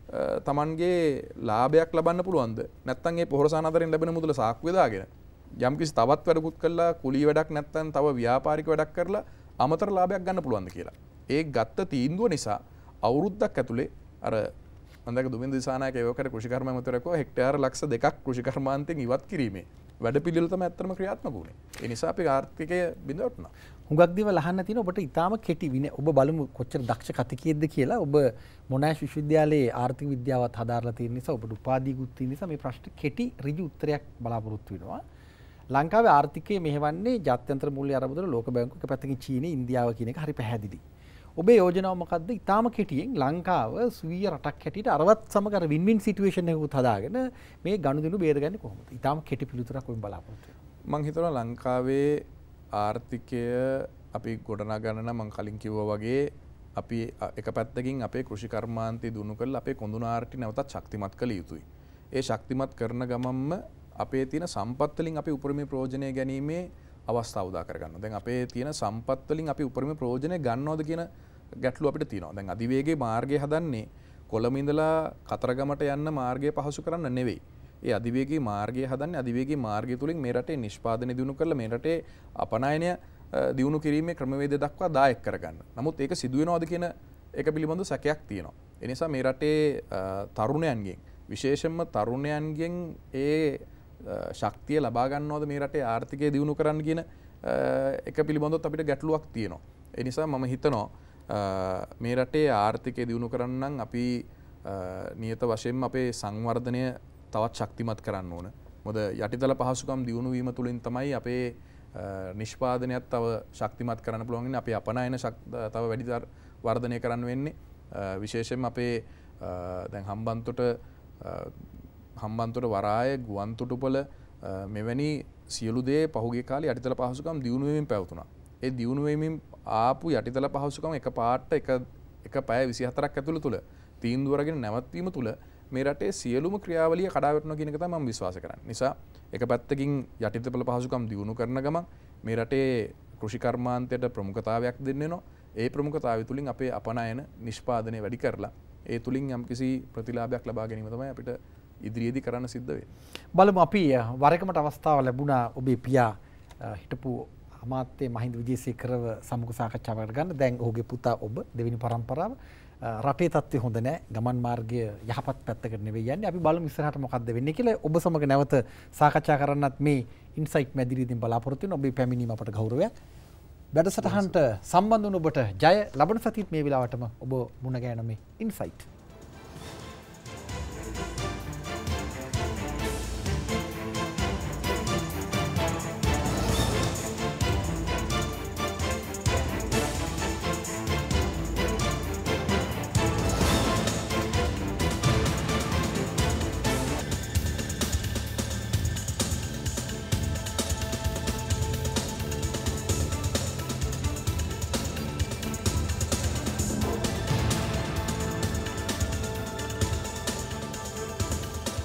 තමන්ගේ ලාභයක් ලබන්න පුළුවන්ද නැත්නම් ඒ පොහොර සහන ආධාරයෙන් ලැබෙන මුදල සාක්කුවේ දාගෙන යම්කිසි තවත් වැඩකුත් කළා කුලී වැඩක් නැත්නම් තව ව්‍යාපාරික වැඩක් කරලා අමතර ලාභයක් ගන්න පුළුවන්ද කියලා. ඒ ගත්ත තීන්දුව නිසා අවුරුද්දක් ඇතුලේ අර මන්දක දුමින්ද දිසානායක ඒවකට කෘෂි කර්ම අමාත්‍යවරයෙකු හෙක්ටයාර ලක්ෂ දෙකක් කෘෂි කර්මාන්තයෙන් ඉවත් කිරීමේ වැඩ පිළිවෙල තමයි ඇත්තටම ක්‍රියාත්මක වුණේ. ඒ නිසා අපේ ආර්ථිකය බිඳ වැටුණා. හුඟක් දේවල් අහන්න තියෙන ඔබට ඉතාම කෙටි විනේ ඔබ බලමු කොච්චර දක්ෂ කතිකයෙක්ද කියලා. ඔබ මොනාෂ් විශ්වවිද්‍යාලයේ ආර්ථික විද්‍යාවත් හදාarලා තියෙන නිසා ඔබට උපාධියකුත් තියෙන නිසා මේ ප්‍රශ්න කෙටි ඍජු උත්තරයක් බලාපොරොත්තු වෙනවා. ලංකාවේ ආර්ථිකය මෙහෙවන්නේ ජාත්‍යන්තර මූල්‍ය අරමුදල ලෝක බැංකුව එක පැත්තකින් චීනය ඉන්දියාව කියන එක හරි පැහැදිලි. ඔබේ යෝජනාව මොකද්ද? ඊටාම කෙටියෙන් ලංකාව ස්වීය රටක් හැටියට අරවත් සමග අර වින් වින් සිටුේෂන් එකකුත් හදාගෙන මේ ගනුදෙනු බේරගන්නේ කොහොමද? ඊටාම කෙටි පිළිතුරක් ඔබෙන් බලාපොරොත්තු වෙනවා. මම හිතනවා ලංකාවේ ආර්ථිකය අපි ගොඩනගන්න නම් මම කලින් කිව්වා වගේ අපි එක පැත්තකින් අපේ කෘෂි කර්මාන්තය දුණු කරලා අපේ කොඳුන ආර්ටි නැවතත් ශක්තිමත් කළ යුතුයි. ඒ ශක්තිමත් කරන ගමන්ම අපේ තියෙන සම්පත් වලින් අපි උපරිම ප්‍රයෝජනය ගැනීමේ අවස්ථාව උදා කරගන්නවා. දැන් අපේ තියෙන සම්පත් වලින් අපි උපරිම ප්‍රයෝජනය ගන්නවද කියන ගැටලුව අපිට තියෙනවා. දැන් අධිවේගී මාර්ගය හදන්නේ කොළඹ ඉඳලා කතරගමට යන්න මාර්ගය පහසු කරන්න නෙවෙයි. ඒ අධිවේගී මාර්ගය හදන්නේ අධිවේගී මාර්ගය තුලින් මේ රටේ නිෂ්පාදනය දිනු කරලා මේ රටේ අපනයනය දියුණු කිරීමේ ක්‍රමවේද දක්වා දායක කරගන්න. නමුත් ඒක සිදු වෙනවද කියන එක පිළිබඳව සැකයක් තියෙනවා. ඒ නිසා මේ රටේ තරුණයන්ගෙන් විශේෂයෙන්ම තරුණයන්ගෙන් ඒ ශක්තිය ලබා ගන්නවද මේ රටේ ආර්ථිකය දියුණු කරන්න කියන එක පිළිබඳව අපිට ගැටලුවක් තියෙනවා. ඒ නිසා මම හිතනවා මේ රටේ ආර්ථිකය දියුණු කරන්න නම් අපි නියත වශයෙන්ම අපේ සංවර්ධනය තවත් ශක්තිමත් කරන්න ඕන. මොකද යටිතල පහසුකම් දියුණු වීම තුලින් තමයි අපේ නිෂ්පාදනයත් තව ශක්තිමත් කරන්න පුළුවන් ඉන්නේ. අපේ අපනයන තව වැඩි වර්ධනය කරන්න වෙන්නේ. විශේෂයෙන්ම අපේ දැන් හම්බන්තොට හම්බන්තොට වරාය ගුවන්තොටුපළ මෙවැනි සියලු දේ පහුගිය කාලේ යටිතල පහසුකම් දියුණු වෙමින් පැවතුණා. ඒ දියුණු වෙමින් ආපු යටිතල පහසුකම් එක පාට එක එක පැය විසිහතරක් ඇතුළත තුල තීන්දුව අරගෙන නැවැත්වීම තුල මේ රටේ සියලුම ක්‍රියාවලිය කඩා වැටෙනවා කියන එක තමයි මම විශ්වාස කරන්නේ. නිසා එක පැත්තකින් යටිතල පහසුකම් දියුණු කරන ගමන් මේ රටේ කෘෂි කර්මාන්තයට ප්‍රමුඛතාවයක් දෙන්න වෙනවා. ඒ ප්‍රමුඛතාවය තුලින් අපේ අපනයන නිෂ්පාදනය වැඩි කරලා ඒ තුලින් යම්කිසි ප්‍රතිලාභයක් ලබා ගැනීම තමයි අපිට ඉදිරියේදී කරන්න සිද්ධ වෙන්නේ. බලමු අපි වරකමට අවස්ථාව ලැබුණා ඔබේ පියා හිටපු අමාත්‍ය මහින්ද විජේසේකරව සමුග සාකච්ඡාවකට ගන්න. දැන් ඔහුගේ පුතා ඔබ දෙවෙනි පරම්පරාව රටේ තත්ත්වය හොඳ නැහැ. ගමන් මාර්ගය යහපත් පැත්තකට නෙවෙයි යන්නේ. අපි බලමු ඉස්සරහට මොකක්ද වෙන්නේ කියලා. ඔබ සමග නැවත සාකච්ඡා කරන්නත් මේ ඉන්සයිට් මැදිරියේදී බලාපොරොත්තු වෙන ඔබේ පැමිණීම අපට ගෞරවයක්. වැඩසටහනට සම්බන්ධ වුණ ඔබට ජය ලබන සතියේ මේ වෙලාවටම ඔබ මුණ ගැහෙන මේ ඉන්සයිට්